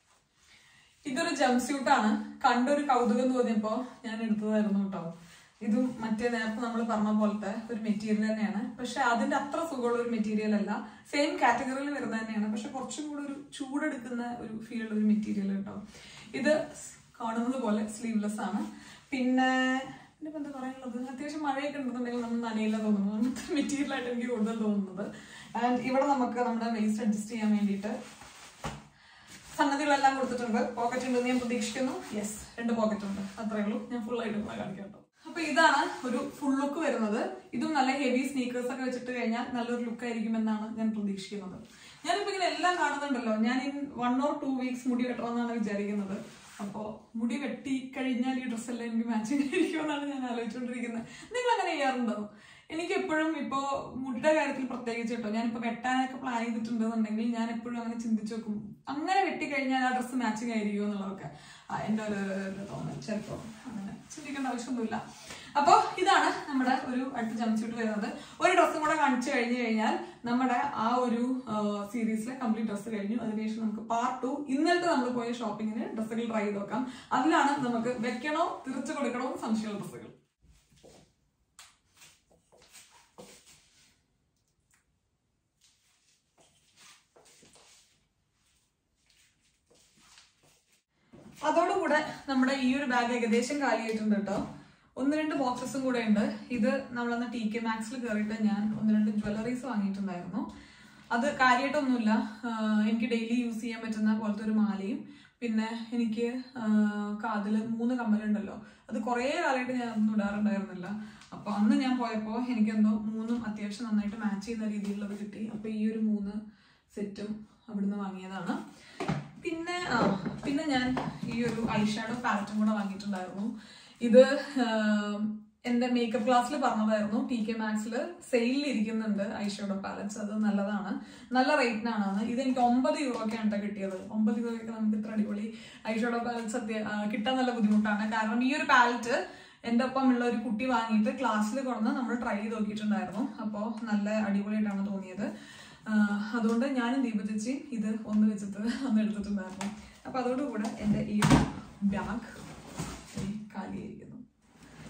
ഇതൊരു ജംസ്യൂട്ടാണ്. കണ്ടൊരു കൗതുകം തോന്നിയപ്പോ ഞാൻ എടുത്തതായിരുന്നു കേട്ടോ. ഇതും മറ്റേ നേരത്തെ നമ്മൾ പറഞ്ഞ പോലത്തെ ഒരു മെറ്റീരിയൽ തന്നെയാണ്. പക്ഷെ അതിന്റെ അത്ര സുഖമുള്ള ഒരു മെറ്റീരിയൽ അല്ല. സെയിം കാറ്റഗറിയിൽ വരുന്നത് തന്നെയാണ്. പക്ഷെ കുറച്ചും കൂടെ ഒരു ചൂടെടുക്കുന്ന ഒരു ഫീൽ ഉള്ള ഒരു മെറ്റീരിയൽ കേട്ടോ. ഇത് കാണുന്നത് പോലെ സ്ലീവ്ലെസ് ആണ്. പിന്നെ എന്താ പറയാനുള്ളത്, അത്യാവശ്യം മഴയൊക്കെ ഉണ്ടെന്നുണ്ടെങ്കിൽ നമ്മൾ നനയില്ല തോന്നുന്നു. അങ്ങനത്തെ മെറ്റീരിയൽ ആയിട്ട് എനിക്ക് കൂടുതൽ തോന്നുന്നത്. ആൻഡ് ഇവിടെ നമുക്ക് നമ്മുടെ വേസ്റ്റ് അഡ്ജസ്റ്റ് ചെയ്യാൻ വേണ്ടിയിട്ട് സംഗതികളെല്ലാം കൊടുത്തിട്ടുണ്ട്. പോക്കറ്റ് ഉണ്ടെന്ന് ഞാൻ പ്രതീക്ഷിക്കുന്നു. യെസ്, 2 പോക്കറ്റ് ഉണ്ട്, അത്രേ ഉള്ളൂ. ഞാൻ ഫുൾ ആയിട്ട് കാണിക്കാം കേട്ടോ. അപ്പൊ ഇതാണ് ഒരു ഫുൾ ലുക്ക് വരുന്നത്. ഇതും നല്ല ഹെവി സ്നീക്കേഴ്സ് ഒക്കെ വെച്ചിട്ട് കഴിഞ്ഞാൽ നല്ലൊരു ലുക്ക് ആയിരിക്കും എന്നാണ് ഞാൻ പ്രതീക്ഷിക്കുന്നത്. ഞാനിപ്പോ ഇങ്ങനെ എല്ലാം കാണുന്നുണ്ടല്ലോ. ഞാൻ 1 or 2 weeks മുടി വെട്ടണമെന്നാണ് വിചാരിക്കുന്നത്. അപ്പോ മുടി വെട്ടി കഴിഞ്ഞാൽ ഈ ഡ്രസ്സെല്ലാം എനിക്ക് മാച്ചിങ് ആയിരിക്കുമെന്നാണ് ഞാൻ ആലോചിച്ചുകൊണ്ടിരിക്കുന്നത്. നിങ്ങൾ അങ്ങനെ ചെയ്യാറുണ്ടോ? എനിക്ക് എപ്പോഴും ഇപ്പോ മുടിയുടെ കാര്യത്തിൽ പ്രത്യേകിച്ച് കേട്ടോ, ഞാനിപ്പോ വെട്ടാനൊക്കെ പ്ലാൻ ചെയ്തിട്ടുണ്ടെന്നുണ്ടെങ്കിൽ ഞാൻ എപ്പോഴും അങ്ങനെ ചിന്തിച്ചു നോക്കും, അങ്ങനെ വെട്ടിക്കഴിഞ്ഞാൽ ആ ഡ്രസ്സ് മാച്ചിങ് ആയിരിക്കും എന്നുള്ളതൊക്കെ എന്റെ ഒരു തോന്നൽ. ചിലപ്പോ അങ്ങനെ ചിന്തിക്കേണ്ട ആവശ്യമൊന്നുമില്ല. അപ്പോൾ ഇതാണ് നമ്മുടെ ഒരു അടുത്ത ജംസ്യൂട്ട് വരുന്നത്. ഒരു ഡ്രസ്സും കൂടെ കാണിച്ചു കഴിഞ്ഞു കഴിഞ്ഞാൽ നമ്മുടെ ആ ഒരു സീരീസിലെ കംപ്ലീറ്റ് ഡ്രസ്സ് കഴിഞ്ഞു. അതിനുശേഷം നമുക്ക് പാർട്ട് 2 ഇന്നലത്തെ നമ്മൾ പോയ ഷോപ്പിങ്ങിന് ഡ്രസ്സുകൾ ട്രൈ ചെയ്ത് നോക്കാം. അതിലാണ് നമുക്ക് വെക്കണോ തിരിച്ചു കൊടുക്കണോ സംശയമുള്ള ഡ്രസ്സുകൾ. അതോടുകൂടെ നമ്മുടെ ഈ ഒരു ബാഗ് ഏകദേശം കാലിയായിട്ടുണ്ട് കേട്ടോ. 1-2 ബോക്സസും കൂടെ ഉണ്ട്. ഇത് നമ്മളന്ന് TK Maxxൽ കയറിയിട്ട് ഞാൻ 1-2 ജ്വല്ലറീസ് വാങ്ങിയിട്ടുണ്ടായിരുന്നു. അത് കാര്യമായിട്ടൊന്നുമില്ല. എനിക്ക് ഡെയിലി യൂസ് ചെയ്യാൻ പറ്റുന്ന പോലത്തെ ഒരു മാലയും പിന്നെ എനിക്ക് കാതിൽ 3 കമ്മലുണ്ടല്ലോ. അത് കുറേ കാലമായിട്ട് ഞാൻ ഒന്നും ഇടാറുണ്ടായിരുന്നില്ല. അപ്പൊ അന്ന് ഞാൻ പോയപ്പോൾ എനിക്കെന്തോ 3ഉം അത്യാവശ്യം നന്നായിട്ട് മാച്ച് ചെയ്യുന്ന രീതിയിലുള്ളത് കിട്ടി. അപ്പൊ ഈ ഒരു 3 സെറ്റും അവിടുന്ന് വാങ്ങിയതാണ്. പിന്നെ ഞാൻ ഈ ഒരു ഐഷാഡോ പാലറ്റും കൂടെ വാങ്ങിയിട്ടുണ്ടായിരുന്നു. ഇത് എന്റെ മേക്കപ്പ് ക്ലാസ്സിൽ പറഞ്ഞതായിരുന്നു. TK Maxxൽ സെയിലിൽ ഇരിക്കുന്നുണ്ട് ഐഷാഡോ പാലറ്റ്സ്. അത് നല്ലതാണ്, നല്ല റേറ്റിനാണ്. ഇത് എനിക്ക് 9 യൂറോക്കാണ് കിട്ടിയത്. 9 യൂറോയ്ക്ക് നമുക്ക് ഇത്ര അടിപൊളി ഐഷാഡോ പാലറ്റ്സ് കിട്ടാൻ നല്ല ബുദ്ധിമുട്ടാണ്. കാരണം ഈ ഒരു പാലറ്റ് എന്റെ ഒപ്പം ഉള്ള ഒരു കുട്ടി വാങ്ങിയിട്ട് ക്ലാസ്സിൽ കൊണ്ടുവന്ന് നമ്മൾ ട്രൈ ചെയ്ത് നോക്കിയിട്ടുണ്ടായിരുന്നു. അപ്പോൾ നല്ല അടിപൊളിയായിട്ടാണ് തോന്നിയത്. അതുകൊണ്ട് ഞാനും ദീപചേച്ചിയും ഇത് ഒന്ന് വെച്ചിട്ട് എടുത്തിട്ടുണ്ടായിരുന്നു. അപ്പൊ അതോടുകൂടെ എന്റെ ഈ ബാഗ് കാലിയായിരിക്കുന്നു. ഇതെന്ത്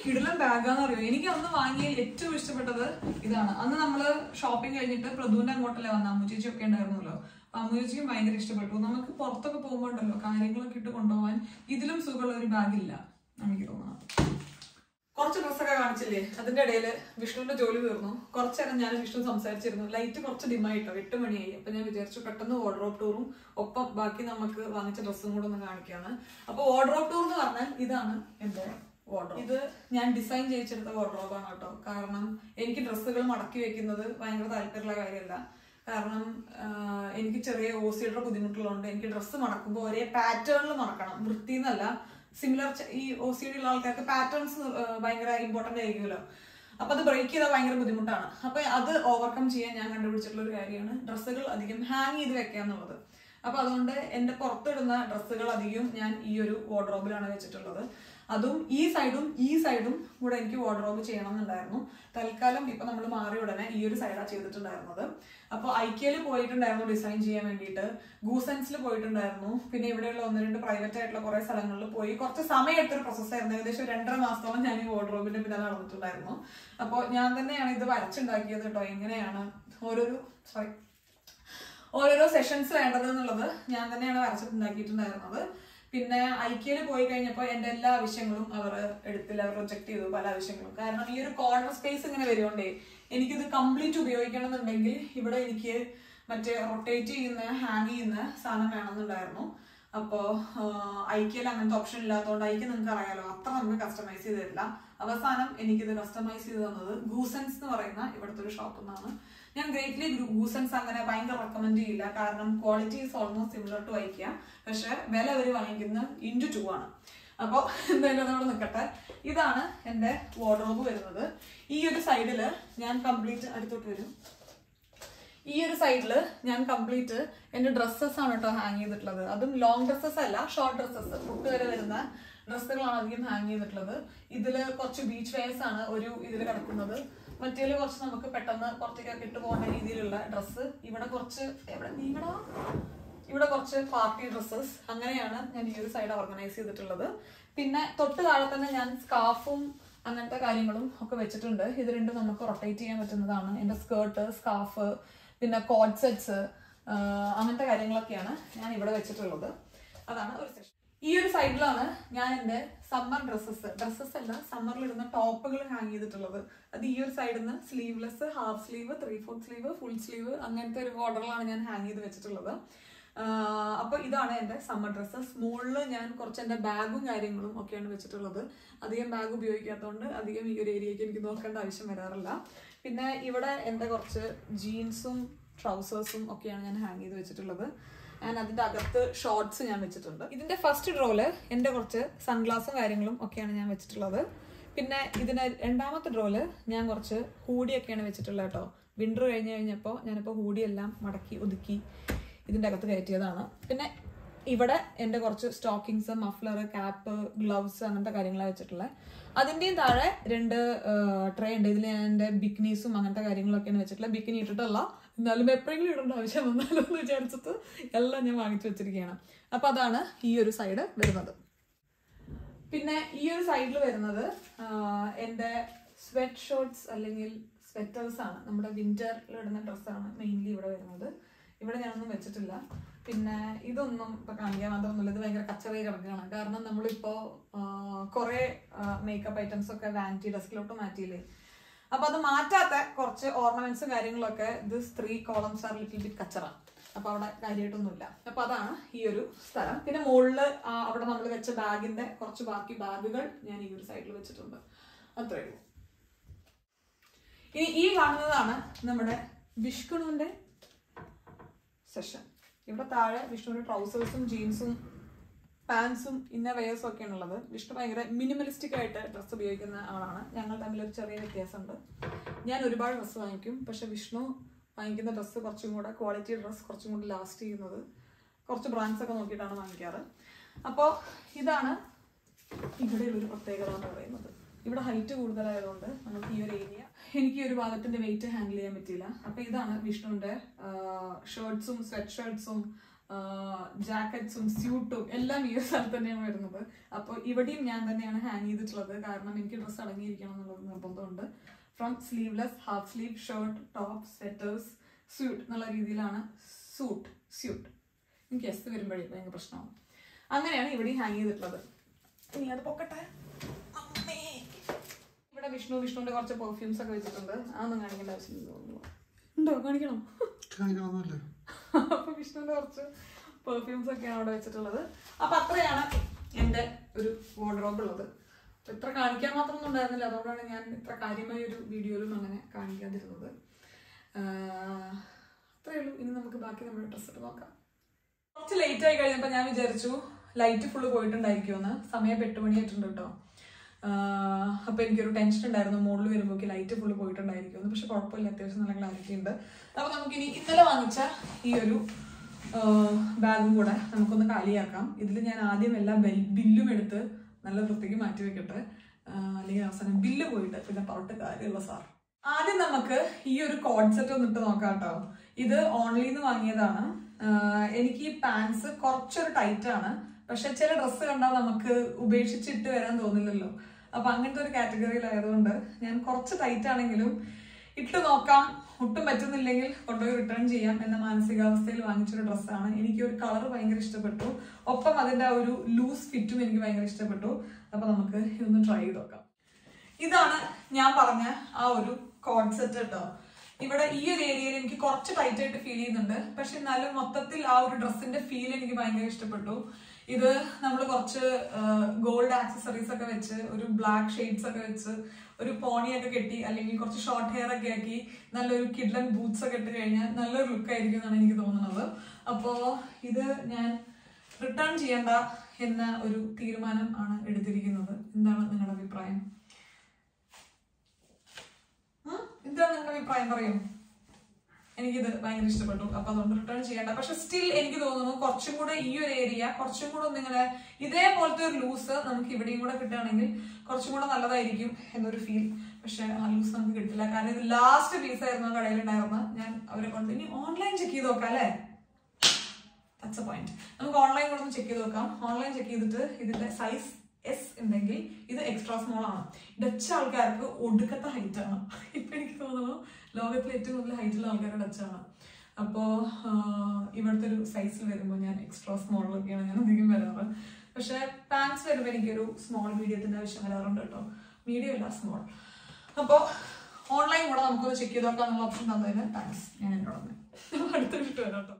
കിടിലൻ ബാഗാന്ന് അറിയോ. എനിക്ക് അന്ന് വാങ്ങിയ ഏറ്റവും ഇഷ്ടപ്പെട്ടത് ഇതാണ്. അന്ന് നമ്മള് ഷോപ്പിംഗ് കഴിഞ്ഞിട്ട് പ്രദൂന്റെ അങ്ങോട്ടല്ലേ വന്ന അമ്മു ചേച്ചി ഒക്കെ ഉണ്ടായിരുന്നല്ലോ. അപ്പൊ അമ്മു ചേച്ചിക്കും ഭയങ്കര ഇഷ്ടപ്പെട്ടു. നമുക്ക് പുറത്തൊക്കെ പോകുമ്പോ ഉണ്ടല്ലോ കാര്യങ്ങളൊക്കെ ഇട്ട് കൊണ്ടുപോകാൻ ഇതിലും സുഖമുള്ള ഒരു ബാഗില്ല എനിക്ക് തോന്നുന്നത്. കുറച്ച് ഡ്രസ്സൊക്കെ കാണിച്ചില്ലേ, അതിന്റെ ഇടയിൽ വിഷ്ണുവിന്റെ ജോലി തീർന്നു. കുറച്ചു നേരം ഞാൻ വിഷ്ണു സംസാരിച്ചിരുന്നു. ലൈറ്റ് കുറച്ച് ഡിമായിട്ടോ, 8 മണിയായി. അപ്പൊ ഞാൻ വിചാരിച്ചു പെട്ടെന്ന് വാർഡ്രോബ് ടൂറും ഒപ്പം ബാക്കി നമുക്ക് വാങ്ങിച്ച ഡ്രസ്സും കൂടെ ഒന്ന് കാണിക്കാന്ന്. അപ്പൊ വാർഡ്രോബ് ടൂർ എന്ന് പറഞ്ഞാൽ ഇതാണ് എന്റെ വാർഡ്രോബ്. ഇത് ഞാൻ ഡിസൈൻ ചെയ്യിച്ചെടുത്ത വാർഡ്രോബാണ് കേട്ടോ. കാരണം എനിക്ക് ഡ്രസ്സുകൾ മടക്കി വെക്കുന്നത് ഭയങ്കര താല്പര്യമുള്ള കാര്യമല്ല. കാരണം എനിക്ക് ചെറിയ OCD ബുദ്ധിമുട്ടുള്ളതുകൊണ്ട് എനിക്ക് ഡ്രസ്സ് മടക്കുമ്പോൾ ഒരേ പാറ്റേണിൽ മടക്കണം. വൃത്തിന്നല്ല, സിമിലർ ഈ OCD ഉള്ള ആൾക്കാർക്ക് പാറ്റേൺസ് ഭയങ്കര ഇമ്പോർട്ടന്റ് ആയിരിക്കുമല്ലോ. അപ്പൊ അത് ബ്രേക്ക് ചെയ്താൽ ഭയങ്കര ബുദ്ധിമുട്ടാണ്. അപ്പൊ അത് ഓവർകം ചെയ്യാൻ ഞാൻ കണ്ടുപിടിച്ചിട്ടുള്ള ഒരു കാര്യമാണ് ഡ്രസ്സുകൾ അധികം ഹാങ് ചെയ്ത് വെക്കുക എന്നുള്ളത്. അപ്പൊ അതുകൊണ്ട് എന്റെ പുറത്തിടുന്ന ഡ്രസ്സുകൾ അധികം ഞാൻ ഈ ഒരു വാർഡ്രോബിലാണ് വെച്ചിട്ടുള്ളത്. അതും ഈ സൈഡും കൂടെ എനിക്ക് വാർഡ്രോബ് ചെയ്യണം എന്നുണ്ടായിരുന്നു. തൽക്കാലം ഇപ്പൊ നമ്മൾ മാറി ഉടനെ ഈ ഒരു സൈഡാണ് ചെയ്തിട്ടുണ്ടായിരുന്നത്. അപ്പൊ ഐക്യയിൽ പോയിട്ടുണ്ടായിരുന്നു ഡിസൈൻ ചെയ്യാൻ വേണ്ടിയിട്ട്, ഗൂസൻസിൽ പോയിട്ടുണ്ടായിരുന്നു, പിന്നെ ഇവിടെയുള്ള 1-2 പ്രൈവറ്റ് ആയിട്ടുള്ള കുറെ സ്ഥലങ്ങളിൽ പോയി. കുറച്ച് സമയം എടുത്തൊരു പ്രോസസ്സായിരുന്നു. ഏകദേശം 2.5 മാസത്തോളം ഞാൻ ഈ വാർഡ്രോബിന്റെ പിന്നെ നടന്നിട്ടുണ്ടായിരുന്നു. അപ്പോൾ ഞാൻ തന്നെയാണ് ഇത് വരച്ചുണ്ടാക്കിയത് കേട്ടോ. എങ്ങനെയാണ് ഓരോരോ സെഷൻസ് വേണ്ടത് എന്നുള്ളത് ഞാൻ തന്നെയാണ് വരച്ചിട്ടുണ്ടാക്കിയിട്ടുണ്ടായിരുന്നത്. പിന്നെ ഐക്യയിൽ പോയി കഴിഞ്ഞപ്പോൾ എന്റെ എല്ലാ ആവശ്യങ്ങളും അവർ എടുത്തില്ല, അവർ റിജക്ട് ചെയ്തു പല ആവശ്യങ്ങളും. കാരണം ഈ ഒരു കോർണർ സ്പേസ് ഇങ്ങനെ വരുകൊണ്ടേ എനിക്കിത് കംപ്ലീറ്റ് ഉപയോഗിക്കണം എന്നുണ്ടെങ്കിൽ ഇവിടെ എനിക്ക് മറ്റേ റൊട്ടേറ്റ് ചെയ്യുന്ന ഹാങ് ചെയ്യുന്ന സാധനം വേണമെന്നുണ്ടായിരുന്നു. അപ്പോൾ ഐക്യയിൽ അങ്ങനത്തെ ഓപ്ഷൻ ഇല്ലാത്തതുകൊണ്ട് ഐക്യ നിങ്ങൾക്ക് അറിയാലോ അത്ര നമുക്ക് കസ്റ്റമൈസ് ചെയ്ത് തരില്ല. അവസാനം എനിക്കിത് കസ്റ്റമൈസ് ചെയ്ത് തന്നത് ഗൂസൻസ് എന്ന് പറയുന്ന ഇവിടുത്തെ ഒരു ഷോപ്പിൽ നിന്നാണ്. ഞാൻ ഗ്രേറ്റ്ലി ഗൂസൻസ് അങ്ങനെ ഭയങ്കര റെക്കമെൻഡ് ചെയ്യില്ല. കാരണം quality is almost similar to IKEA, പക്ഷെ വില അവർ വാങ്ങിക്കുന്നത് × 2 ആണ്. അപ്പോൾ എന്തായാലും അതവിടെ നിൽക്കട്ടെ. ഇതാണ് എൻ്റെ വാർഡ്രോബ് വരുന്നത്. ഈ ഒരു സൈഡില് ഞാൻ കംപ്ലീറ്റ് അടുത്തോട്ട് വരും. ഈ ഒരു സൈഡില് ഞാൻ കംപ്ലീറ്റ് എന്റെ ഡ്രസ്സസ് ആണ് കേട്ടോ ഹാങ് ചെയ്തിട്ടുള്ളത്. അതും ലോങ് ഡ്രസ്സസ് അല്ല, ഷോർട്ട് ഡ്രസ്സസ്, മുട്ട് വരെ വരുന്ന ഡ്രസ്സുകളാണ് അധികം ഹാങ് ചെയ്തിട്ടുള്ളത്. ഇതില് കുറച്ച് ബീച്ച് വെയർസ് ആണ് ഒരു ഇതിൽ കിടക്കുന്നത്. മറ്റേല് കുറച്ച് നമുക്ക് പെട്ടെന്ന് പുറത്തേക്കൊക്കെ ഇട്ട് പോകേണ്ട രീതിയിലുള്ള ഡ്രസ്സ്. ഇവിടെ കുറച്ച് ഇവിടെ കുറച്ച് പാർട്ടി ഡ്രസ്സസ്. അങ്ങനെയാണ് ഞാൻ ഈ ഒരു സൈഡ് ഓർഗനൈസ് ചെയ്തിട്ടുള്ളത്. പിന്നെ തൊട്ട് താഴെ തന്നെ ഞാൻ സ്കാർഫും അങ്ങനത്തെ കാര്യങ്ങളും ഒക്കെ വെച്ചിട്ടുണ്ട്. ഇത് രണ്ടും നമുക്ക് റൊട്ടേറ്റ് ചെയ്യാൻ പറ്റുന്നതാണ്. എൻ്റെ സ്കേർട്ട്, സ്കാർഫ്, പിന്നെ കോഡ് സെറ്റ്സ്, അങ്ങനത്തെ കാര്യങ്ങളൊക്കെയാണ് ഞാൻ ഇവിടെ വെച്ചിട്ടുള്ളത്. അതാണ് ഒരു സെക്ഷൻ. ഈ ഒരു സൈഡിലാണ് ഞാൻ എൻ്റെ സമ്മർ ഡ്രസ്സസ് അല്ല, സമ്മറിൽ ഇടുന്ന ടോപ്പുകൾ ഹാങ് ചെയ്തിട്ടുള്ളത്. അത് ഈ ഒരു സൈഡിൽ നിന്ന് sleeveless, half sleeve, 3/4 sleeve, full sleeve, അങ്ങനത്തെ ഒരു ഓർഡറിലാണ് ഞാൻ ഹാങ് ചെയ്ത് വെച്ചിട്ടുള്ളത്. അപ്പൊ ഇതാണ് എൻ്റെ സമ്മർ ഡ്രസ്സസ്. മുകളിൽ ഞാൻ കുറച്ച് എൻ്റെ ബാഗും കാര്യങ്ങളും ഒക്കെയാണ് വെച്ചിട്ടുള്ളത്. അധികം ബാഗ് ഉപയോഗിക്കാത്തതുകൊണ്ട് അധികം ഈ ഒരു ഏരിയയ്ക്ക് എനിക്ക് നോക്കേണ്ട ആവശ്യം വരാറില്ല. പിന്നെ ഇവിടെ എൻ്റെ കുറച്ച് ജീൻസും ട്രൗസേഴ്സും ഒക്കെയാണ് ഞാൻ ഹാങ് ചെയ്ത് വെച്ചിട്ടുള്ളത്. ആൻഡ് അതിൻ്റെ അകത്ത് ഷോർട്സ് ഞാൻ വെച്ചിട്ടുണ്ട്. ഇതിൻ്റെ ഫസ്റ്റ് ഡ്രോയില് എൻ്റെ കുറച്ച് സൺഗ്ലാസും കാര്യങ്ങളും ഒക്കെയാണ് ഞാൻ വെച്ചിട്ടുള്ളത്. പിന്നെ ഇതിന് രണ്ടാമത്തെ ഡ്രോയില് ഞാൻ കുറച്ച് ഹൂഡിയൊക്കെയാണ് വെച്ചിട്ടുള്ളത് കേട്ടോ. വിൻ്റർ കഴിഞ്ഞപ്പോൾ ഞാനിപ്പോൾ ഹൂഡിയെല്ലാം മടക്കി ഒതുക്കി ഇതിൻ്റെ അകത്ത് കയറ്റിയതാണ്. പിന്നെ ഇവിടെ എൻ്റെ കുറച്ച് സ്റ്റോക്കിങ്സ്, മഫ്ലർ, ക്യാപ്പ്, ഗ്ലൗസ്, അങ്ങനത്തെ കാര്യങ്ങളാണ് വെച്ചിട്ടുള്ളത്. അതിൻ്റെയും താഴെ 2 ട്രേ ഉണ്ട്. ഇതിൽ ഞാൻ എൻ്റെ ബിക്കിനീസും അങ്ങനത്തെ കാര്യങ്ങളൊക്കെയാണ് വെച്ചിട്ടുള്ളത്. ബിക്കിനി ഇട്ടിട്ടല്ല, എന്നാലും എപ്പോഴെങ്കിലും ഇടേണ്ട ആവശ്യം വന്നാലോ എന്ന് വിചാരിച്ചിട്ട് എല്ലാം ഞാൻ വാങ്ങിച്ചു വെച്ചിരിക്കുകയാണ്. അപ്പം അതാണ് ഈ ഒരു സൈഡ് വരുന്നത്. പിന്നെ ഈ ഒരു സൈഡിൽ വരുന്നത് എൻ്റെ സ്വെറ്റ് ഷർട്ട്സ് അല്ലെങ്കിൽ സ്വെറ്റേഴ്സ് ആണ്. നമ്മുടെ വിന്ററിൽ ഇടുന്ന ഡ്രസ്സാണ് മെയിൻലി ഇവിടെ വരുന്നത്. ഇവിടെ ഞാനൊന്നും വെച്ചിട്ടില്ല. പിന്നെ ഇതൊന്നും ഇപ്പൊ കാണിക്കാൻ മാത്രമൊന്നുമില്ല. ഇത് ഭയങ്കര കച്ചറയിൽ കിടക്കുകയാണ്. കാരണം നമ്മളിപ്പോ കുറെ മേക്കപ്പ് ഐറ്റംസ് ഒക്കെ വാനിറ്റി ഡെസ്കിലോട്ട് മാറ്റിയില്ലേ. അപ്പൊ അത് മാറ്റാത്ത കുറച്ച് ഓർണമെന്റ്സും കാര്യങ്ങളൊക്കെ this 3 columns are little bit കച്ചറ. അപ്പൊ അവിടെ കാര്യമായിട്ടൊന്നുമില്ല. അപ്പൊ അതാണ് ഈ ഒരു സ്ഥലം. പിന്നെ മുകളില് അവിടെ നമ്മൾ വെച്ച ബാഗിന്റെ കുറച്ച് ബാക്കി ബാഗുകൾ ഞാൻ ഈ ഒരു സൈഡിൽ വെച്ചിട്ടുണ്ട്. അത്രേ ഉള്ളൂ. ഇനി ഈ കാണുന്നതാണ് നമ്മുടെ വിഷ്ണുവിന്റെ സെഷൻ. ഇവിടെ താഴെ വിഷ്ണുവിന്റെ ട്രൗസേഴ്സും ജീൻസും പാൻസും ഇന്ന വെയേഴ്സും ഒക്കെയാണ് ഉള്ളത്. വിഷ്ണു ഭയങ്കര മിനിമലിസ്റ്റിക് ആയിട്ട് ഡ്രസ്സ് ഉപയോഗിക്കുന്ന ആളാണ്. ഞങ്ങൾ തമ്മിലൊരു ചെറിയ വ്യത്യാസമുണ്ട്. ഞാൻ ഒരുപാട് ഡ്രസ്സ് വാങ്ങിക്കും, പക്ഷെ വിഷ്ണു വാങ്ങിക്കുന്ന ഡ്രസ്സ് കുറച്ചും കൂടെ ക്വാളിറ്റി ഡ്രസ്സ്, കുറച്ചും കൂടി ലാസ്റ്റ് ചെയ്യുന്നത് കുറച്ച് ബ്രാൻഡ്സ് ഒക്കെ നോക്കിയിട്ടാണ് വാങ്ങിക്കാറ്. അപ്പോൾ ഇതാണ് ഇവിടെയുള്ളൊരു പ്രത്യേകത എന്ന് പറയുന്നത്. ഇവിടെ ഹൈറ്റ് കൂടുതലായതുകൊണ്ട് നമുക്ക് ഈ ഒരു ഏരിയ, എനിക്ക് ഈ ഒരു ഭാഗത്തിന്റെ വെയിറ്റ് ഹാൻഡിൽ ചെയ്യാൻ പറ്റിയില്ല. അപ്പൊ ഇതാണ് വിഷ്ണുവിന്റെ ഷർട്ട്സും സ്വെറ്റ് ഷർട്ട്സും ജാക്കറ്റ്സും സ്യൂട്ടും എല്ലാം ഈ ഒരു സ്ഥലത്ത് തന്നെയാണ് വരുന്നത്. അപ്പോൾ ഇവിടെയും ഞാൻ തന്നെയാണ് ഹാങ് ചെയ്തിട്ടുള്ളത്. കാരണം എനിക്ക് ഡ്രസ്സ് അടങ്ങിയിരിക്കണം എന്നുള്ളത് നിർബന്ധമുണ്ട്. From sleeveless, half sleeve, shirt, top, sweaters, suit എന്നുള്ള രീതിയിലാണ് സ്യൂട്ട് എനിക്ക് ഗസ്റ്റ് വരുമ്പോഴേ ഭയങ്കര പ്രശ്നമാണ്. അങ്ങനെയാണ് ഇവിടെയും ഹാങ് ചെയ്തിട്ടുള്ളത്. ഇനി അത് പൊക്കട്ടെ. ഇവിടെ വിഷ്ണുവിന്റെ കുറച്ച് പെർഫ്യൂംസ് ഒക്കെ വെച്ചിട്ടുണ്ട്. അതൊന്നും കാണിക്കേണ്ട ആവശ്യമില്ല തോന്നുന്നു. ഉണ്ടോ? കാണിക്കണം. അപ്പൊ വിഷ്ണുവിന്റെ കുറച്ച് പെർഫ്യൂംസ് ഒക്കെയാണ് അവിടെ വെച്ചിട്ടുള്ളത്. അപ്പൊ അത്രയാണ് എന്റെ ഒരു വാർഡ്രോബ് ഉള്ളത്. ഇത്ര കാണിക്കാൻ മാത്രമൊന്നും ഉണ്ടായിരുന്നില്ല. അതുകൊണ്ടാണ് ഞാൻ ഇത്ര കാര്യമായ ഒരു വീഡിയോയിലും അങ്ങനെ കാണിക്കാതിരുന്നത്. അത്രയേ ഉള്ളൂ. ഇനി നമുക്ക് ബാക്കി നമ്മുടെ ഡ്രസ്സ് ഇട്ട് നോക്കാം. കുറച്ച് ലേറ്റ് ആയി കഴിഞ്ഞപ്പോൾ ഞാൻ വിചാരിച്ചു ലൈറ്റ് ഫുള്ള് പോയിട്ടുണ്ടായിരിക്കുമെന്ന്. സമയം 8 മണിയായിട്ടുണ്ട് കേട്ടോ. അപ്പൊ എനിക്കൊരു ടെൻഷൻ ഉണ്ടായിരുന്നു മുകളിൽ വരുമ്പോഴേക്ക് ലൈറ്റ് ഫുള്ള് പോയിട്ടുണ്ടായിരിക്കുമെന്ന്. പക്ഷെ കുഴപ്പമില്ല, അത്യാവശ്യം നല്ല ക്ലാരിറ്റി ഉണ്ട്. അപ്പൊ നമുക്കിനി ഇന്നലെ വാങ്ങിച്ച ഈ ഒരു ബാഗും കൂടെ നമുക്കൊന്ന് കാലിയാക്കാം. ഇതിൽ ഞാൻ ആദ്യം എല്ലാ ബില്ലും എടുത്ത് നല്ല വൃത്തിക്ക് മാറ്റി വെക്കട്ടെ. അല്ലെങ്കിൽ അവസാനം ബില്ല് പോയിട്ട് പിന്നെ പറഞ്ഞിട്ട് കാര്യമുള്ള സാർ. ആദ്യം നമുക്ക് ഈ ഒരു കോഡ് സെറ്റ് ഒന്ന് ഇട്ട് നോക്കാം കേട്ടോ. ഇത് ഓൺലൈനിൽ നിന്ന് വാങ്ങിയതാണ്. എനിക്ക് ഈ പാൻസ് കുറച്ചൊരു ടൈറ്റ് ആണ്. പക്ഷെ ചില ഡ്രസ്സ് കണ്ടാൽ നമുക്ക് ഉപേക്ഷിച്ചിട്ട് വരാൻ തോന്നില്ലല്ലോ. അപ്പൊ അങ്ങനത്തെ ഒരു കാറ്റഗറിയിലായതുകൊണ്ട് ഞാൻ കുറച്ച് ടൈറ്റ് ആണെങ്കിലും ഇട്ട് നോക്കാം. ഒട്ടും പറ്റുന്നില്ലെങ്കിൽ കൊണ്ടുപോയി റിട്ടേൺ ചെയ്യാം എന്ന മാനസികാവസ്ഥയിൽ വാങ്ങിച്ചൊരു ഡ്രസ്സാണ്. എനിക്ക് ഒരു കളർ ഭയങ്കര ഇഷ്ടപ്പെട്ടു. ഒപ്പം അതിന്റെ ആ ഒരു ലൂസ് ഫിറ്റും എനിക്ക് ഭയങ്കര ഇഷ്ടപ്പെട്ടു. അപ്പൊ നമുക്ക് ഇതൊന്ന് ട്രൈ ചെയ്ത് നോക്കാം. ഇതാണ് ഞാൻ പറഞ്ഞ ആ ഒരു കോഡ് സെറ്റ് കേട്ടോ. ഇവിടെ ഈ ഒരു ഏരിയയിൽ എനിക്ക് കുറച്ച് ടൈറ്റ് ആയിട്ട് ഫീൽ ചെയ്യുന്നുണ്ട്. പക്ഷെ എന്നാലും മൊത്തത്തിൽ ആ ഒരു ഡ്രസ്സിന്റെ ഫീൽ എനിക്ക് ഭയങ്കര ഇഷ്ടപ്പെട്ടു. ഇത് നമ്മൾ കുറച്ച് ഗോൾഡ് ആക്സസറീസ് ഒക്കെ വെച്ച്, ഒരു ബ്ലാക്ക് ഷെയ്ഡ്സ് ഒക്കെ വെച്ച്, ഒരു പോണിയൊക്കെ കെട്ടി, അല്ലെങ്കിൽ കുറച്ച് ഷോർട്ട് ഹെയർ ഒക്കെ ആക്കി നല്ലൊരു കിഡ്ലൻ ബൂട്ട്സ് ഒക്കെ ഇട്ട് കഴിഞ്ഞാൽ നല്ലൊരു ലുക്ക് ആയിരിക്കും എന്നാണ് എനിക്ക് തോന്നുന്നത്. അപ്പോ ഇത് ഞാൻ റിട്ടേൺ ചെയ്യണ്ട എന്ന ഒരു തീരുമാനം ആണ് എടുത്തിരിക്കുന്നത്. എന്താണ് നിങ്ങളുടെ അഭിപ്രായം? എന്താണ് നിങ്ങളുടെ അഭിപ്രായം പറയൂ. എനിക്കിത് ഭയങ്കര ഇഷ്ടപ്പെട്ടു. അപ്പൊ അതുകൊണ്ട് റിട്ടേൺ ചെയ്യേണ്ട. പക്ഷെ സ്റ്റിൽ എനിക്ക് തോന്നുന്നു കുറച്ചും കൂടെ ഈ ഒരു ഏരിയ കുറച്ചും കൂടെ നിങ്ങളെ ഇതേപോലത്തെ ഒരു ലൂസ് നമുക്ക് ഇവിടെയും കൂടെ കിട്ടുകയാണെങ്കിൽ കുറച്ചും കൂടെ നല്ലതായിരിക്കും എന്നൊരു ഫീൽ. പക്ഷെ ആ ലൂസ് നമുക്ക് കിട്ടില്ല. കാരണം ഇത് ലാസ്റ്റ് പീസ് ആയിരുന്നു കടയിലുണ്ടായിരുന്ന. ഞാൻ അവരെ കൊണ്ട് ഇനി ഓൺലൈൻ ചെക്ക് ചെയ്ത് നോക്കാം അല്ലേ? That's a point. നമുക്ക് ഓൺലൈൻ കൂടെ ഒന്ന് ചെക്ക് ചെയ്ത് നോക്കാം. ഓൺലൈൻ ചെക്ക് ചെയ്തിട്ട് ഇതിന്റെ സൈസ് എസ് ഉണ്ടെങ്കിൽ ഇത് എക്സ്ട്രാ സ്മോൾ ആണ്. ഡച്ച് ആൾക്കാർക്ക് ഒടുക്കത്തെ ഹൈറ്റ് ആണ്. ഇപ്പൊ എനിക്ക് തോന്നുന്നു ലോകത്തിലെ ഏറ്റവും കൂടുതൽ ഹൈറ്റുള്ള ആൾക്കാരുടെ ഡച്ചാണ്. അപ്പോ ഇവിടുത്തെ ഒരു സൈസിൽ വരുമ്പോൾ ഞാൻ എക്സ്ട്രാ സ്മോളിലൊക്കെയാണ് ഞാൻ അധികം വരാറ്. പക്ഷെ പാൻസ് വരുമ്പോൾ എനിക്കൊരു സ്മോൾ മീഡിയത്തിന്റെ ആവശ്യം വരാറുണ്ട് കേട്ടോ. മീഡിയം അല്ല, സ്മോൾ. അപ്പോൾ ഓൺലൈൻ കൂടെ നമുക്കൊന്ന് ചെക്ക് ചെയ്ത് നോക്കാം എന്നുള്ള ഓപ്ഷൻ തന്നതിന് താങ്ക്സ്. ഞാൻ എന്നോട് അടുത്ത് വിട്ടു വരാം കേട്ടോ.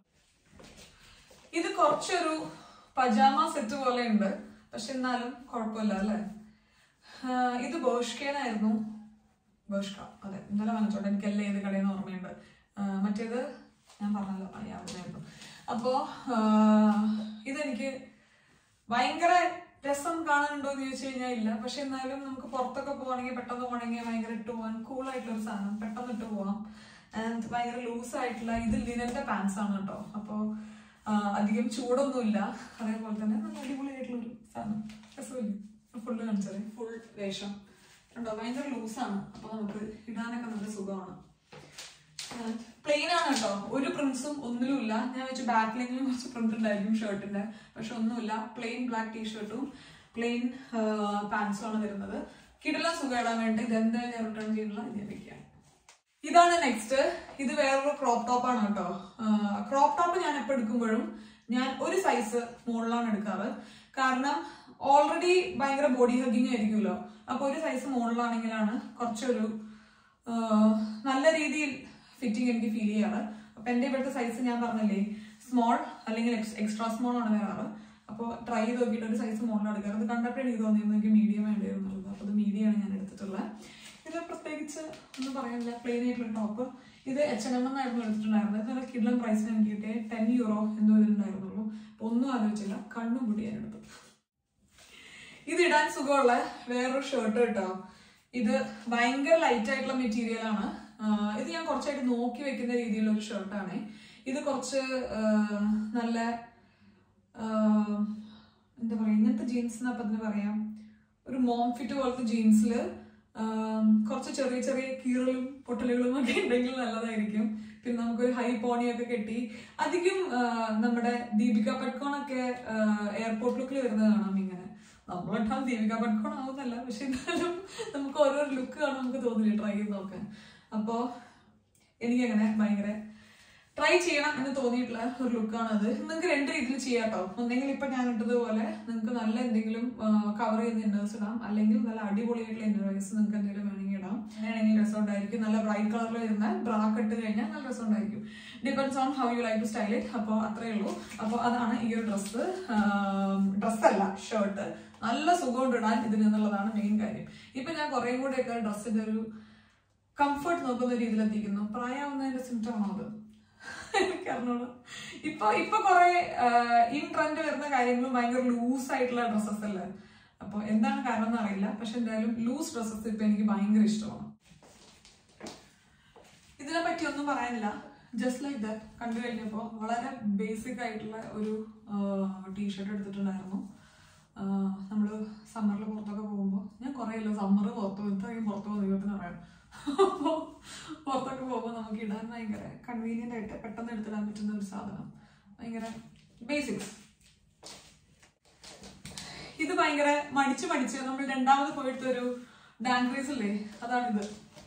ഇത് കുറച്ചൊരു പജാമ സെറ്റ് പോലെ ഉണ്ട്. പക്ഷെ എന്നാലും കുഴപ്പമില്ല അല്ലേ? ഇത് ബേഷ്കേനായിരുന്നു. ബേഷ്ക, അതെ, ഇന്നലെ വാങ്ങിച്ചോട്ടെ. എനിക്കെല്ലാം ഏത് കടയെന്ന് ഓർമ്മയുണ്ട്. മറ്റേത് ഞാൻ പറഞ്ഞല്ലോ അറിയാവുന്നതായിരുന്നു. അപ്പോ ഇതെനിക്ക് ഭയങ്കര രസം കാണാനുണ്ടോ എന്ന് ചോദിച്ചു കഴിഞ്ഞാൽ ഇല്ല. പക്ഷെ എന്നാലും നമുക്ക് പുറത്തൊക്കെ പോവാണെങ്കിൽ പെട്ടെന്ന് പോകണമെങ്കിൽ ഭയങ്കര ഇട്ട് പോകാൻ കൂളായിട്ടുള്ള ഒരു സാധനം, പെട്ടെന്ന് ഇട്ട് പോവാം. ആൻഡ് ഭയങ്കര ലൂസ് ആയിട്ടുള്ള ഇത് ലിനന്റെ പാൻസ് ആണ് കേട്ടോ. അപ്പോ അധികം ചൂടൊന്നുമില്ല. അതേപോലെ തന്നെ നല്ല അടിപൊളിയായിട്ടുള്ളൊരു സാധനം. രസമില്ല? ഫുള്ള് കാണിച്ചത്, ഫുൾ വേഷം ഉണ്ടോ? ഭയങ്കര ലൂസാണ്. അപ്പൊ നമുക്ക് ഇടാനൊക്കെ നല്ല സുഖമാണ്. പ്ലെയിൻ ആണ് കേട്ടോ. ഒരു പ്രിന്റ്സും ഒന്നിലും ഇല്ല. ഞാൻ വെച്ച് ബാക്കിലെങ്കിലും കുറച്ച് പ്രിന്റ് ഉണ്ടായിരിക്കും ഷർട്ടിന്റെ. പക്ഷെ ഒന്നുമില്ല. പ്ലെയിൻ ബ്ലാക്ക് ടീഷർട്ടും പ്ലെയിൻ പാൻസും ആണ് വരുന്നത്. കിടല സുഖം ഇടാൻ വേണ്ടി ഇതെന്തായാലും ഞാൻ റിട്ടേൺ ചെയ്യുന്നില്ല. ഇത് വെക്കാം. ഇതാണ് നെക്സ്റ്റ്. ഇത് വേറൊരു ക്രോപ്പ് ടോപ്പ് ആണ് കേട്ടോ. ക്രോപ്പ് ടോപ്പ് ഞാൻ എപ്പോൾ എടുക്കുമ്പോഴും ഞാൻ ഒരു സൈസ് മുകളിലാണ് എടുക്കാറ്. കാരണം ഓൾറെഡി ഭയങ്കര ബോഡി ഹഗ്ഗിങ് ആയിരിക്കുമല്ലോ. അപ്പൊ ഒരു സൈസ് മുകളിലാണെങ്കിലാണ് കുറച്ചൊരു നല്ല രീതിയിൽ ഫിറ്റിംഗ് എനിക്ക് ഫീൽ ചെയ്യാറ്. അപ്പൊ എന്റെ ഇവിടുത്തെ സൈസ് ഞാൻ പറഞ്ഞില്ലേ, സ്മോൾ അല്ലെങ്കിൽ എക്സ്ട്രാ സ്മോൾ ആണ് വരാറ്. അപ്പോൾ ട്രൈ ചെയ്ത് നോക്കിയിട്ട് ഒരു സൈസ് മുകളിലാണ് എടുക്കാറ്. അത് കണ്ടപ്പോഴേ എനിക്ക് തോന്നിയിരുന്നു എനിക്ക് മീഡിയം വേണ്ടിയിരുന്നുള്ളത്. അപ്പൊ ഇത് മീഡിയമാണ് ഞാൻ എടുത്തിട്ടുള്ളത്. ഇത് പ്രത്യേകിച്ച് ഒന്നും പറയാനില്ല. പ്ലെയിൻ ആയിട്ടുള്ള ടോപ്പ്. ഇത് H&M എന്നായിരുന്നു എടുത്തിട്ടുണ്ടായിരുന്നത്. നല്ല കിഡ്ലൻ പ്രൈസിന് എനിക്ക് കിട്ടിയ €10 എന്തോ ഇതിലുണ്ടായിരുന്നുള്ളൂ. അപ്പൊ ഒന്നും ആലോചിച്ചില്ല, കണ്ണും കൂടി ഞാൻ എടുത്തു. ഇത് ഇടാൻ സുഖമുള്ള വേറൊരു ഷർട്ട് കേട്ടോ. ഇത് ഭയങ്കര ലൈറ്റ് ആയിട്ടുള്ള മെറ്റീരിയൽ ആണ്. ഇത് ഞാൻ കുറച്ചായിട്ട് നോക്കി വെക്കുന്ന രീതിയിലുള്ള ഒരു ഷർട്ടാണ്. ഇത് കുറച്ച് നല്ല എന്താ പറയാ, ഇങ്ങനത്തെ ജീൻസ് എന്നപ്പം അതിന് പറയാം, ഒരു മോം ഫിറ്റ് പോലത്തെ ജീൻസില് കുറച്ച് ചെറിയ ചെറിയ കീറലും പൊട്ടലുകളും ഒക്കെ ഉണ്ടെങ്കിൽ നല്ലതായിരിക്കും. പിന്നെ നമുക്കൊരു ഹൈ ഹണി പോണിയൊക്കെ കെട്ടി അധികം നമ്മുടെ ദീപിക പഡ്കോണൊക്കെ എയർപോർട്ട് ലുക്കിൽ വരുന്നത് കാണാം. ഇങ്ങനെ നമ്മളിട്ടാൽ ദീപിക പഡ്കോൺ ആവുന്നല്ല, പക്ഷെ എന്നാലും നമുക്ക് ഓരോരോ ലുക്ക് കാണാൻ നമുക്ക് തോന്നില്ല ട്രൈ ചെയ്ത് നോക്കാൻ. അപ്പോ എനിക്കങ്ങനെ ഭയങ്കര ട്രൈ ചെയ്യണം എന്ന് തോന്നിയിട്ടുള്ള ഒരു ലുക്കാണത്. നിങ്ങൾക്ക് രണ്ട് രീതിയിൽ ചെയ്യാട്ടോ. ഒന്നെങ്കിൽ ഇപ്പൊ ഞാൻ ഇട്ടതുപോലെ നിങ്ങൾക്ക് നല്ല എന്തെങ്കിലും കവർ ചെയ്യുന്ന ഇന്നേഴ്സ് ഇടാം, അല്ലെങ്കിൽ നല്ല അടിപൊളിയായിട്ടുള്ള ഇന്നേഴ്സ് നിങ്ങൾക്ക് എന്തെങ്കിലും വേണമെങ്കിൽ ഇടാം. അങ്ങനെയാണെങ്കിൽ രസം ഉണ്ടായിരിക്കും. നല്ല ബ്രൈറ്റ് കളറിൽ വരുന്ന ബ്രാക്ക് ഇട്ട് കഴിഞ്ഞാൽ നല്ല രസം ഉണ്ടായിരിക്കും. Depends on how you like to style it. അപ്പോൾ അത്രയേ ഉള്ളൂ. അപ്പോൾ അതാണ് ഈ ഒരു ഡ്രസ്സല്ല ഷർട്ട്. നല്ല സുഖം ഇടാൻ ഇതിനെന്നുള്ളതാണ് മെയിൻ കാര്യം. ഇപ്പൊ ഞാൻ കുറെ കൂടെയൊക്കെ ഡ്രസ്സിന്റെ ഒരു കംഫർട്ട് നോക്കുന്ന രീതിയിൽ എത്തിക്കുന്നു. പ്രായമാവുന്നതിന്റെ സിംറ്റം ആണോ അത്? എനിക്കറിഞ്ഞോളൂ. ഇപ്പൊ കുറെ ഇൻ ട്രെൻഡ് വരുന്ന കാര്യങ്ങളും ഭയങ്കര ലൂസ് ആയിട്ടുള്ള ഡ്രസ്സസ് അല്ലേ. അപ്പൊ എന്താണ് കാരണം എന്ന് അറിയില്ല, പക്ഷെ എന്തായാലും ലൂസ് ഡ്രസ്സസ് ഇപ്പൊ എനിക്ക് ഭയങ്കര ഇഷ്ടമാണ്. ഇതിനെ പറ്റി ഒന്നും പറയാനില്ല. ജസ്റ്റ് ലൈക്ക് ദാറ്റ് കണ്ടു കഴിഞ്ഞപ്പോ വളരെ ബേസിക് ആയിട്ടുള്ള ഒരു ടീഷർട്ട് എടുത്തിട്ടുണ്ടായിരുന്നു. നമ്മള് സമ്മറിൽ പുറത്തൊക്കെ പോകുമ്പോ, ഞാൻ കുറേയല്ലോ സമ്മർ പുറത്തു പോകുന്ന ദൈവത്തിന് അറിയാം. അപ്പോ പുറത്തൊക്കെ പോകുമ്പോൾ നമുക്ക് ഇടാൻ ഭയങ്കര കൺവീനിയന്റ് ആയിട്ട് പെട്ടെന്ന് എടുത്തിടാൻ പറ്റുന്ന ഒരു സാധനം. ഭയങ്കര ബേസിക്സ്. ഇത് ഭയങ്കര മടിച്ച് നമ്മൾ രണ്ടാമത് പോയിട്ടൊരു ഡാൻക്രീസ് ഇല്ലേ, അതാണിത്.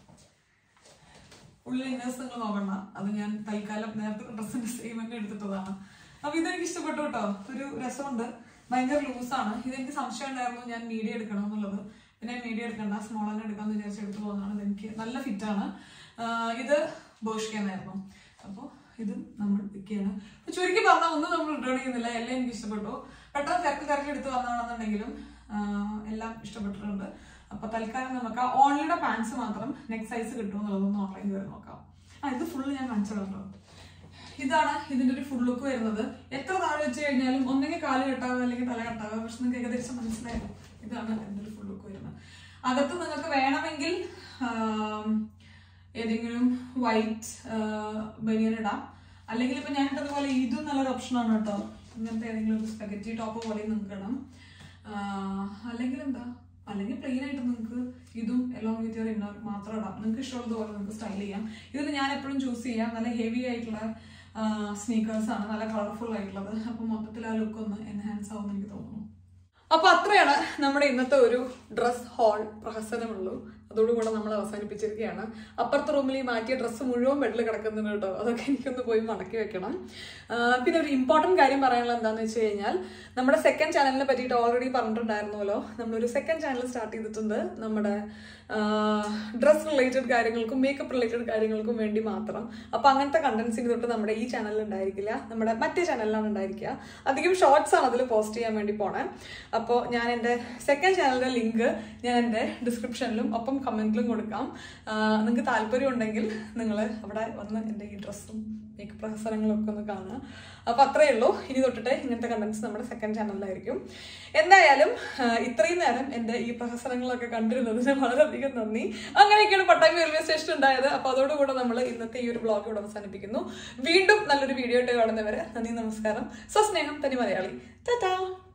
ഉള്ളിൽ ഇന്നേഴ്സ് നിങ്ങൾ നോക്കണ്ട, അത് ഞാൻ തൽക്കാലം നേരത്തെ ഡ്രസ്സിന്റെ സെയിം തന്നെ എടുത്തിട്ടതാണ്. അപ്പൊ ഇതെനിക്ക് ഇഷ്ടപ്പെട്ടു കേട്ടോ. ഒരു രസമുണ്ട്, ഭയങ്കര ലൂസാണ്. ഇതെനിക്ക് സംശയം ഉണ്ടായിരുന്നു ഞാൻ മീഡിയം എടുക്കണം എന്നുള്ളത്. പിന്നെ മീഡിയം എടുക്കണ്ട, സ്മോൾ തന്നെ എടുക്കാന്ന് വിചാരിച്ച് എടുത്തു പോകുന്നതാണ്. ഇതെനിക്ക് നല്ല ഫിറ്റാണ്. ഇത് ബോഷ്ക്കാനായിരുന്നു. അപ്പോൾ ഇതും നമ്മൾ പിക്കാണ്. അപ്പൊ ചുരുക്കി പറഞ്ഞാൽ ഒന്നും നമ്മൾ റിട്ടേൺ ചെയ്യുന്നില്ല. എല്ലാം എനിക്ക് ഇഷ്ടപ്പെട്ടു. പെട്ടെന്ന് തിരക്ക് എടുത്ത് വന്നതാണെന്നുണ്ടെങ്കിലും എല്ലാം ഇഷ്ടപ്പെട്ടിട്ടുണ്ട്. അപ്പൊ തൽക്കാലം നമുക്ക് ഓൺലൈയുടെ പാൻസ് മാത്രം നെക്സ്റ്റ് സൈസ് കിട്ടുമെന്നുള്ളതൊന്ന് ഓൺലൈൻ വരെ നോക്കാം. ഇത് ഫുള്ള് ഞാൻ കാണിച്ചിട്ടുണ്ടോ. ഇതാണ് ഇതിന്റെ ഒരു ഫുൾ ലുക്ക് വരുന്നത്. എത്ര താഴെ വെച്ച് കഴിഞ്ഞാലും ഒന്നെങ്കിൽ കാല് കെട്ടാവുക അല്ലെങ്കിൽ തല കെട്ടാവുക, പക്ഷെ നിങ്ങൾക്ക് ഏകദേശം മനസ്സിലായിരുന്നു. ഇതാണ് ഇതിന്റെ ഒരു ഫുൾ ലുക്ക് വരുന്നത്. അകത്ത് നിങ്ങൾക്ക് വേണമെങ്കിൽ ഏതെങ്കിലും വൈറ്റ് ബനിയൻ ഇടാം, അല്ലെങ്കിൽ ഇപ്പൊ ഞാൻ ഇട്ടതുപോലെ ഇതും നല്ലൊരു ഓപ്ഷനാണ് കേട്ടോ. ഇങ്ങനത്തെ ഏതെങ്കിലും ഒരു സ്പെഗറ്റി ടോപ്പ് പോലെ നിങ്ങൾക്ക് ഇടാം. അല്ലെങ്കിൽ പ്ലെയിൻ ആയിട്ട് നിങ്ങൾക്ക് ഇതും എലോങ് വിത്ത് യുവർ ഇന്നർ മാത്രം ഇടാം. നിങ്ങൾക്ക് ഇഷ്ടമുള്ളതുപോലെ നിങ്ങൾക്ക് സ്റ്റൈൽ ചെയ്യാം. ഇതിന് ഞാൻ എപ്പോഴും ചൂസ് ചെയ്യാം നല്ല ഹെവി ആയിട്ടുള്ള സ്നീക്കേഴ്സ് ആണ്, നല്ല കളർഫുൾ ആയിട്ടുള്ളത്. അപ്പൊ മൊത്തത്തിൽ ആ ലുക്ക് ഒന്ന് എൻഹാൻസ് ആവുമെന്ന് എനിക്ക് തോന്നുന്നു. അപ്പൊ അത്രയാണ് നമ്മുടെ ഇന്നത്തെ ഒരു ഡ്രസ് ഹോൾ പ്രഹസനമുള്ളൂ. അതോടുകൂടെ നമ്മൾ അവസാനിപ്പിച്ചിരിക്കുകയാണ്. അപ്പുറത്തെ റൂമിൽ ഈ മാറ്റിയ ഡ്രസ്സ് മുഴുവൻ ബെഡിൽ കിടക്കുന്നുണ്ട് കേട്ടോ. അതൊക്കെ എനിക്കൊന്ന് പോയി മടക്കി വെക്കണം. പിന്നെ ഒരു ഇമ്പോർട്ടന്റ് കാര്യം പറയാനുള്ളത് എന്താണെന്ന് വെച്ച് കഴിഞ്ഞാൽ, നമ്മുടെ സെക്കൻഡ് ചാനലിനെ പറ്റിയിട്ട് ഓൾറെഡി പറഞ്ഞിട്ടുണ്ടായിരുന്നല്ലോ. നമ്മളൊരു സെക്കൻഡ് ചാനൽ സ്റ്റാർട്ട് ചെയ്തിട്ടുണ്ട്. നമ്മുടെ ഡ്രസ് റിലേറ്റഡ് കാര്യങ്ങൾക്കും മേക്കപ്പ് റിലേറ്റഡ് കാര്യങ്ങൾക്കും വേണ്ടി മാത്രം. അപ്പൊ അങ്ങനത്തെ കണ്ടന്റ്സ് തൊട്ട് നമ്മുടെ ഈ ചാനലിൽ ഉണ്ടായിരിക്കില്ല, നമ്മുടെ മറ്റേ ചാനലിലാണ് ഉണ്ടായിരിക്കുക. അധികം ഷോർട്സ് ആണ് അതിൽ പോസ്റ്റ് ചെയ്യാൻ വേണ്ടി പോണേ. അപ്പോൾ ഞാൻ എൻ്റെ സെക്കൻഡ് ചാനലിന്റെ ലിങ്ക് ഞാൻ എൻ്റെ ഡിസ്ക്രിപ്ഷനിലും ഒപ്പം കമന്റിലും കൊടുക്കാം. നിങ്ങൾക്ക് താല്പര്യം ഉണ്ടെങ്കിൽ നിങ്ങൾ അവിടെ വന്ന് എൻ്റെ ഈ ഡ്രസ്സും മേക്കപ്പ് പ്രഹസനങ്ങളും ഒക്കെ ഒന്ന് കാണുക. അപ്പൊ അത്രയേ ഉള്ളൂ. ഇനി തൊട്ടിട്ട് ഇങ്ങനത്തെ കണ്ടന്റ്സ് നമ്മുടെ സെക്കൻഡ് ചാനലിലായിരിക്കും. എന്തായാലും ഇത്രയും നേരം എൻ്റെ ഈ പ്രഹസനങ്ങളൊക്കെ കണ്ടിരുന്നതിന് വളരെയധികം നന്ദി. അങ്ങനെയൊക്കെയാണ് പട്ടാമ്പി റെയിൽവേ സ്റ്റേഷൻ ഉണ്ടായത്. അപ്പൊ അതോടുകൂടെ നമ്മൾ ഇന്നത്തെ ഈ ഒരു ബ്ലോഗ് ഇവിടെ അവസാനിപ്പിക്കുന്നു. വീണ്ടും നല്ലൊരു വീഡിയോ ആയിട്ട് കാണുന്നവരെ നന്ദി, നമസ്കാരം. സ്വസ്നേഹം, തനി മലയാളി. ടാറ്റാ.